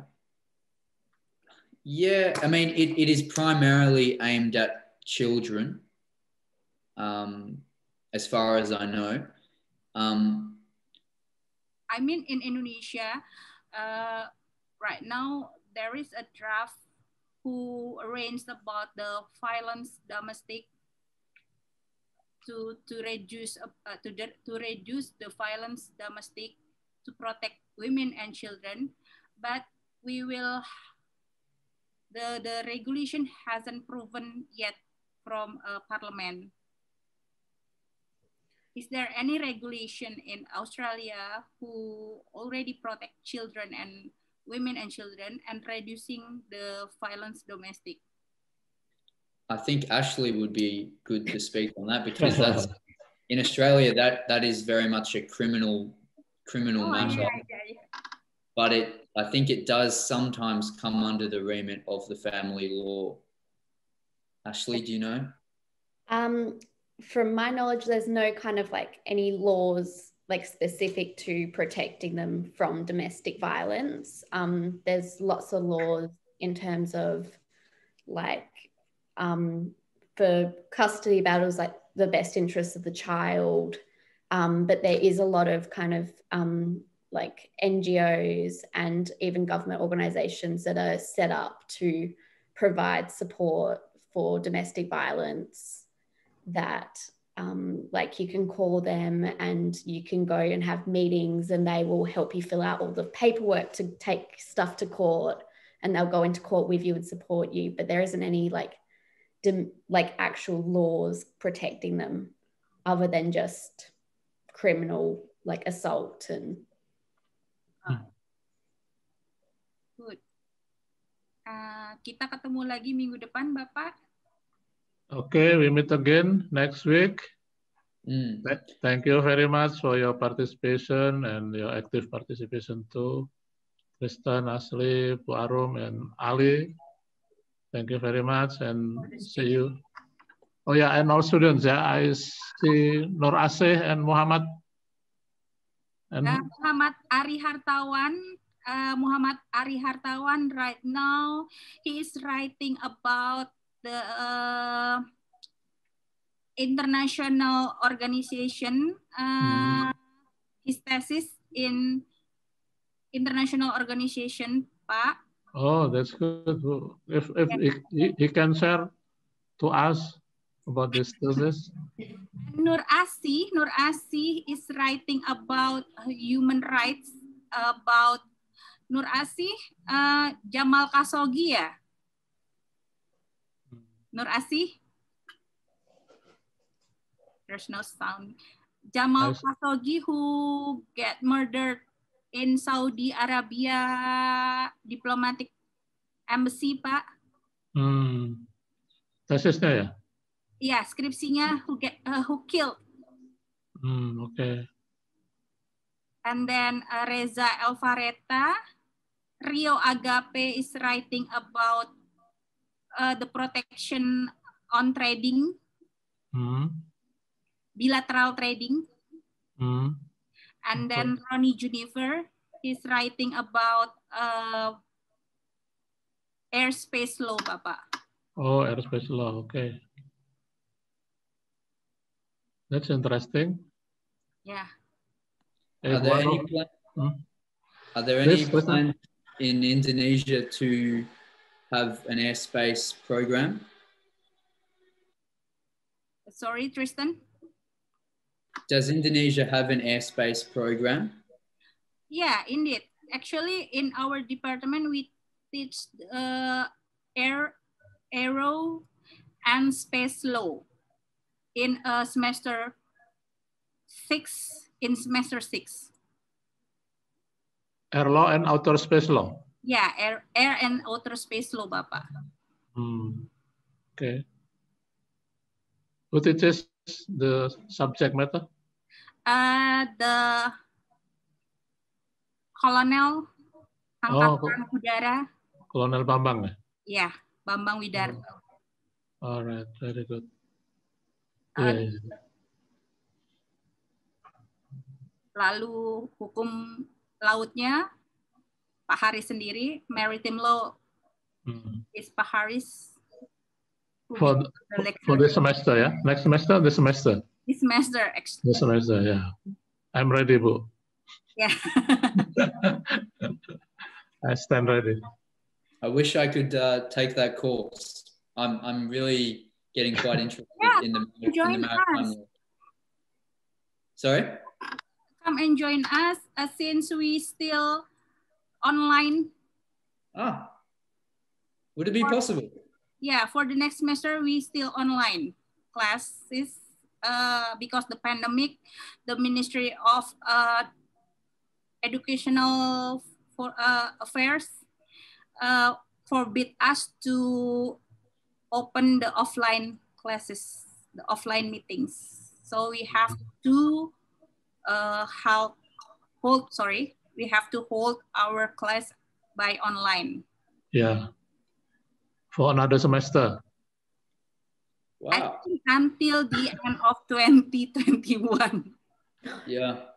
yeah, I mean, it, it is primarily aimed at children, um, as far as I know. Um, I mean, in Indonesia, uh, right now there is a draft who arranged about the violence domestic to to reduce uh, to to reduce the violence domestic to protect women and children, but we will the the regulation hasn't proven yet from uh, Parliament. Is there any regulation in Australia who already protect children and women and children and reducing the violence domestic? I think Ashley would be good to speak on that, because that's in Australia that that is very much a criminal criminal oh, matter. Yeah, yeah, yeah. But it I think it does sometimes come under the remit of the family law. Ashley, do you know? Um, from my knowledge, there's no kind of like any laws like specific to protecting them from domestic violence. Um, there's lots of laws in terms of like um, for custody battles, like the best interests of the child. Um, but there is a lot of kind of um, like N G Os and even government organizations that are set up to provide support for domestic violence, that um, like you can call them and you can go and have meetings and they will help you fill out all the paperwork to take stuff to court, and they'll go into court with you and support you. But there isn't any like dim, like actual laws protecting them other than just criminal like assault and uh, good. Uh, kita ketemu lagi minggu depan, Bapak. Okay, we meet again next week. Mm. Thank you very much for your participation and your active participation too. Tristan, Ashley, Bu Arum, and Ali. Thank you very much and see you. Oh yeah, and all students, yeah, I see Nur Asih and Muhammad. And uh, Muhammad Ari Hartawan. Uh, Muhammad Ari Hartawan right now, he is writing about the uh, international organization, uh, hmm. his thesis in international organization, Pak. Oh, that's good. If if yeah. he, he can share to us about this thesis. Nur Asih, Nur Asih is writing about human rights, about Nur Asih, uh, Jamal Khashoggi ya? Nur Asih? There's no sound. Jamal Khashoggi who get murdered in Saudi Arabia diplomatic embassy, Pak. Hmm. Tesisnya ya? Iya, skripsinya who get uh, who killed. Hmm, okay. And then uh, Reza Elvareta, Rio Agape is writing about uh, the protection on trading, hmm. bilateral trading. Hmm. And okay. Then Ronnie Juniver is writing about uh, airspace law, Bapak. Oh, airspace law, okay. That's interesting. Yeah. Are there any plans? Hmm? Are there any yes, plans in Indonesia to have an airspace program? Sorry, Tristan? Does Indonesia have an airspace program? Yeah, indeed. Actually, in our department, we teach uh, air, aero, and space law in a semester six. In semester six. Air law and outer space law. Yeah, air, air and outer space law, Bapak. Hmm. Okay. Who teaches the subject matter? Uh, the Colonel Angkatan oh, Udara. Colonel Bambang. Yeah, Bambang Widarto. Oh. All right, very good. Uh, yeah. Lalu hukum lautnya Pak Haris sendiri, maritime law hmm. is Pak Haris. For, for this semester, yeah? Next semester, this semester? This semester, actually. This semester, yeah. I'm ready, Bu. Yeah. I stand ready. I wish I could uh, take that course. I'm I'm really getting quite interested Yeah, in the in join the maritime us. law. Sorry? Come and join us uh, since we still online. Ah, would it be possible? Yeah, for the next semester, we still online classes uh, because the pandemic, the Ministry of uh, Educational for uh, Affairs uh, forbid us to open the offline classes, the offline meetings. So we have to uh, hold, hold, sorry, we have to hold our class by online. Yeah. For another semester. Wow. I think until the end of twenty twenty-one. Yeah.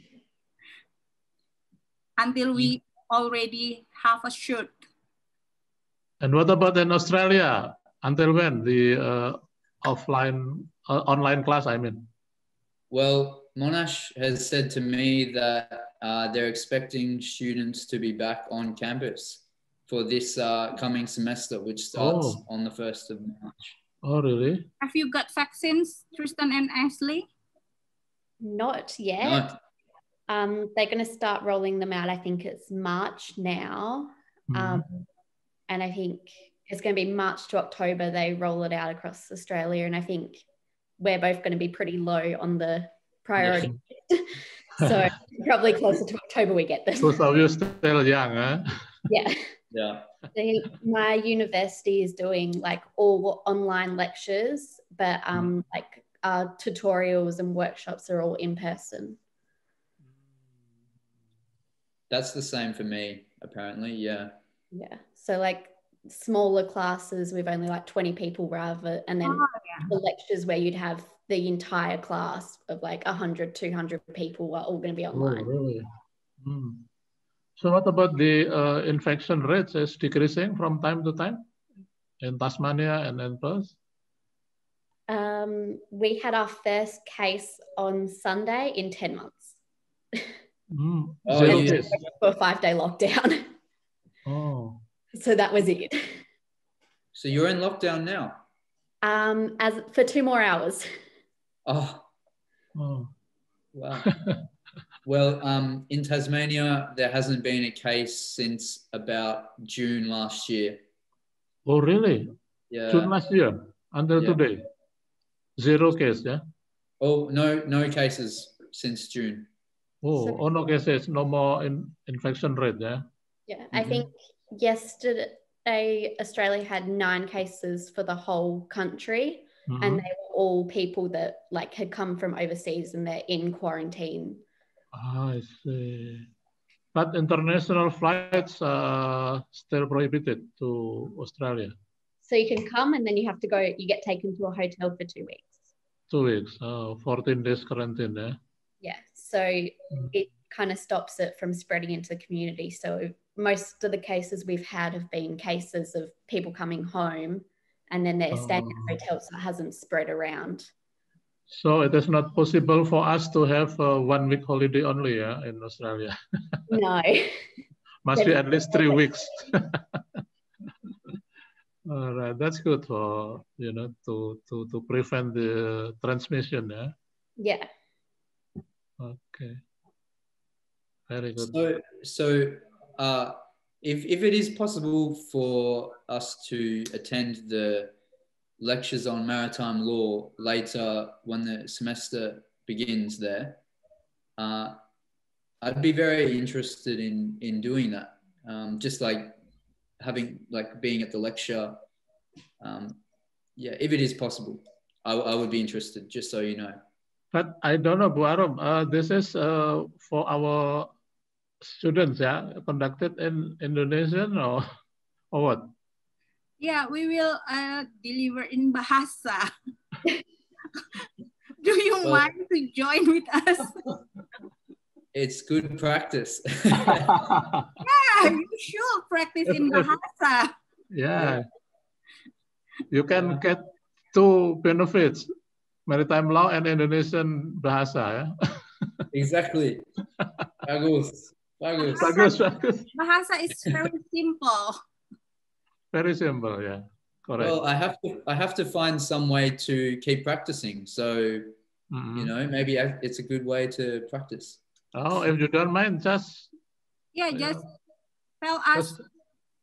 Until we already have a shirt. And what about in Australia? Until when the uh, offline, uh, online class, I mean? Well, Monash has said to me that uh, they're expecting students to be back on campus for this uh, coming semester, which starts Oh. on the first of March. Oh, really? Have you got vaccines, Tristan and Ashley? Not yet. No. Um, they're going to start rolling them out. I think it's March now. Mm-hmm. Um, and I think it's going to be March to October. They roll it out across Australia. And I think we're both going to be pretty low on the priority list. So probably closer to October we get them. So, so you're still young, huh? Yeah. Yeah. They, my university is doing like all online lectures, but um, like uh, tutorials and workshops are all in person. That's the same for me, apparently. Yeah. Yeah. So like smaller classes with only like twenty people rather, and then Oh, yeah. the lectures where you'd have the entire class of like one hundred, two hundred people are all going to be online. Oh, really? Hmm. So what about the uh, infection rates is decreasing from time to time in Tasmania and in Perth? Um, we had our first case on Sunday in ten months. Mm. Oh, Zero you- case. For a five-day lockdown. Oh. So that was it. So you're in lockdown now? Um, as for two more hours. Oh, Oh. wow. Well, um, in Tasmania, there hasn't been a case since about June last year. Oh, really? Yeah. June last year until Yeah. today. Zero case, yeah? Oh, no, no cases since June. Oh, So- oh no cases, no more in, infection rate, yeah? Yeah, I Mhm. think yesterday Australia had nine cases for the whole country, Mhm. and they were all people that like had come from overseas and they're in quarantine. Ah, I see. But international flights are still prohibited to Australia. So you can come and then you have to go, you get taken to a hotel for two weeks. Two weeks, oh, fourteen days quarantine, yeah? Yeah, so it kind of stops it from spreading into the community. So most of the cases we've had have been cases of people coming home and then they're staying in Oh. hotels, so it hasn't spread around. So it is not possible for us to have a one week holiday only, yeah, in Australia. No. Must be at least three weeks. All right, that's good for, you know, to, to, to prevent the transmission, yeah? Yeah. Okay. Very good. So, so uh, if, if it is possible for us to attend the lectures on maritime law later when the semester begins there, uh, I'd be very interested in, in doing that. Um, just like having, like being at the lecture. Um, yeah, if it is possible, I, I would be interested, just so you know. But I don't know, Bu Arum, uh, this is uh, for our students, yeah, conducted in Indonesian or, or what? Yeah, we will uh, deliver in Bahasa. Do you Well- mind to join with us? It's good practice. Yeah, you should practice in Bahasa. Yeah. You can get two benefits, maritime law and Indonesian bahasa, yeah? Exactly. Bagus. Bagus. Bagus, bagus. Bahasa is very simple. Very simple, yeah. Correct. Well, I have to I have to find some way to keep practicing. So, Mm-hmm. you know, maybe I, it's a good way to practice. Oh, if you don't mind, just Yeah, just tell us just,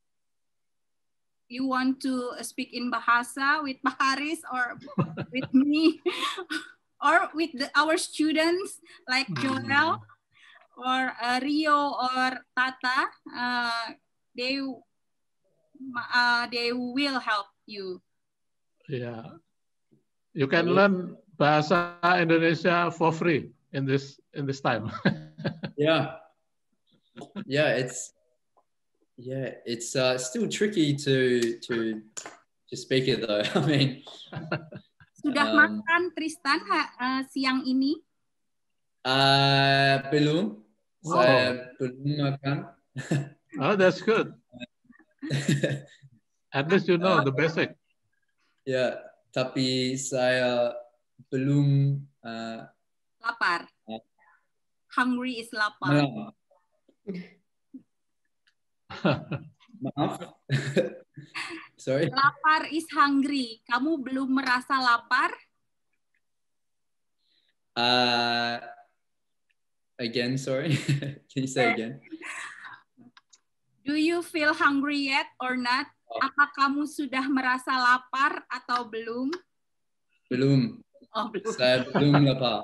you want to speak in Bahasa with Pak Haris or with me or with the, our students like Joel or uh, Rio or Tata. Uh, they uh, they will help you. yeah. You can learn Bahasa Indonesia for free in this in this time. Yeah. Yeah, it's yeah, it's uh, still tricky to to to speak it though. I mean, Sudah um, makan Tristan uh, siang ini? uh, belum. Oh. Saya belum makan. Oh, that's good. At least you know uh, the basic. Ya, tapi saya belum uh, lapar. Uh, Hungry is lapar. Malam. Maaf. Sorry. Lapar is hungry. Kamu belum merasa lapar? Uh, again, sorry. Can you say again? Do you feel hungry yet or not? Oh. Apa kamu sudah merasa lapar atau belum? Belum. Oh, belum. Saya belum lapar.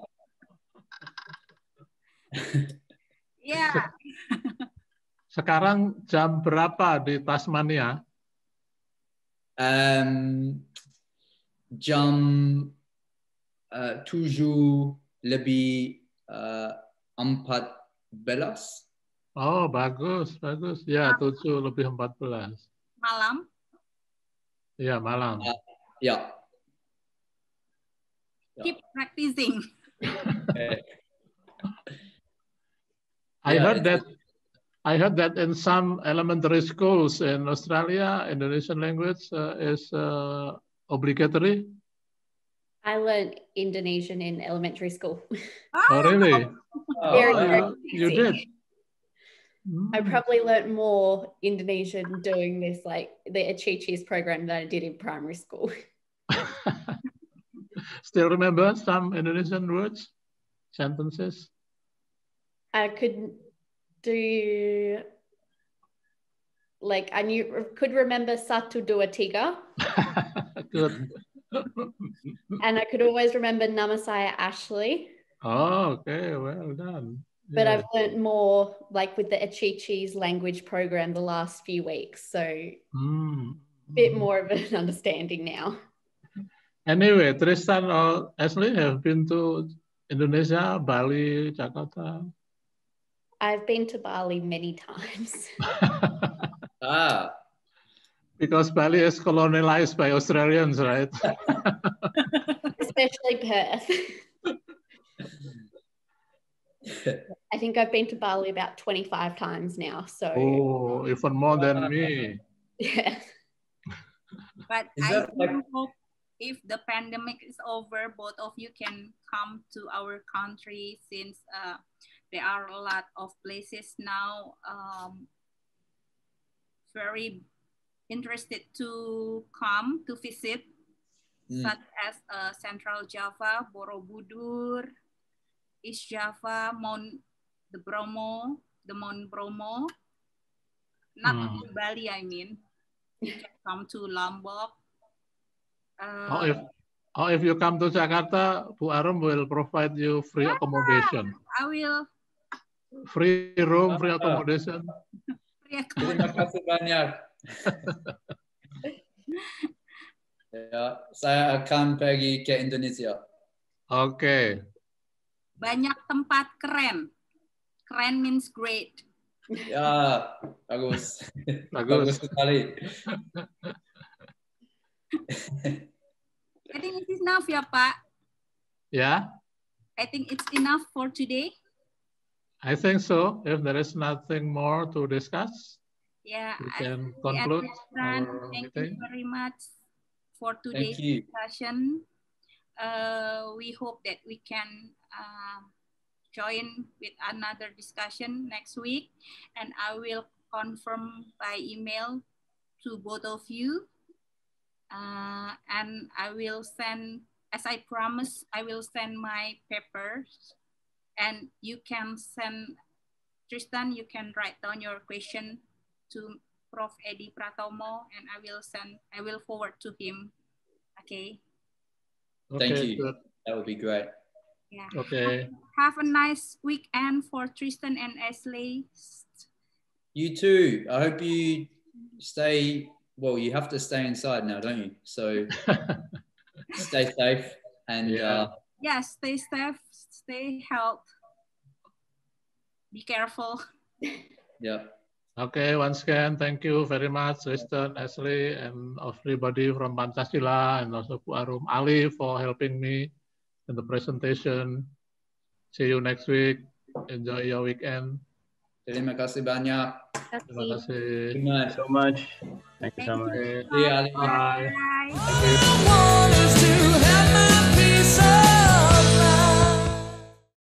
Ya. Yeah. Sekarang jam berapa di Tasmania? Um, jam uh, tujuh lebih uh, empat belas. Oh, bagus, bagus. Ya, tujuh lebih empat belas. Malam? Ya, malam. Uh, ya. Keep practicing. I yeah, heard that. I heard that in some elementary schools in Australia, Indonesian language uh, is uh, obligatory. I learned Indonesian in elementary school. Oh, really? Very, oh, very you, you did? I probably learned more Indonesian doing this, like the ACICIS program than I did in primary school. Still remember some Indonesian words, sentences? I could do, like, I knew, could remember satu dua tiga. Good. And I could always remember nama saya Ashley. Oh, okay, well done. But yeah. I've learned more like with the ACICIS language program the last few weeks. So mm. a bit more of an understanding now. Anyway, Tristan or Ashley have been to Indonesia, Bali, Jakarta. I've been to Bali many times. ah. Because Bali is colonialized by Australians, right? Especially Perth. I think I've been to Bali about twenty-five times now. So oh, even more than me. Yeah. But is I like... hope if the pandemic is over, both of you can come to our country since uh, there are a lot of places now um, very interested to come to visit, mm. such as uh, Central Java, Borobudur, East Java, Mount the Bromo, the Mount Bromo, not mm. only Bali, I mean. You can come to Lombok. Uh, oh, if, oh, if you come to Jakarta, Bu Arum will provide you free yeah, accommodation. I will. Free room, free accommodation. Free accommodation. Terima kasih banyak. Ya, saya akan pergi ke Indonesia. Oke. Okay. Banyak tempat keren. Keren means great. Ya, bagus. Bagus. Bagus sekali. I think it is enough ya, Pak. Yeah. I think it's enough for today. I think so. If there is nothing more to discuss, yeah, we can conclude our Thank meeting. you very much for today's discussion. Uh, we hope that we can uh, join with another discussion next week, and I will confirm by email to both of you. Uh, and I will send, as I promised, I will send my papers, and you can send, Tristan, you can write down your question to Professor Edi Pratomo, and I will send, I will forward to him. Okay. Thank Okay, you. good. That would be great. Yeah. Okay. Have, have a nice weekend for Tristan and Ashley. You too. I hope you stay, well, you have to stay inside now, don't you? So stay safe and Yeah. uh, Yeah, stay safe, stay healthy. Be careful. yeah. Okay, once again, thank you very much, Tristan, Ashley, and everybody from Pancasila, and also Bu Arum, Ali for helping me in the presentation. See you next week. Enjoy your weekend. Terima kasih banyak. Terima kasih. Good night. So much. Thank you so much. Okay. See you, Ali. Bye. Bye. Thank you.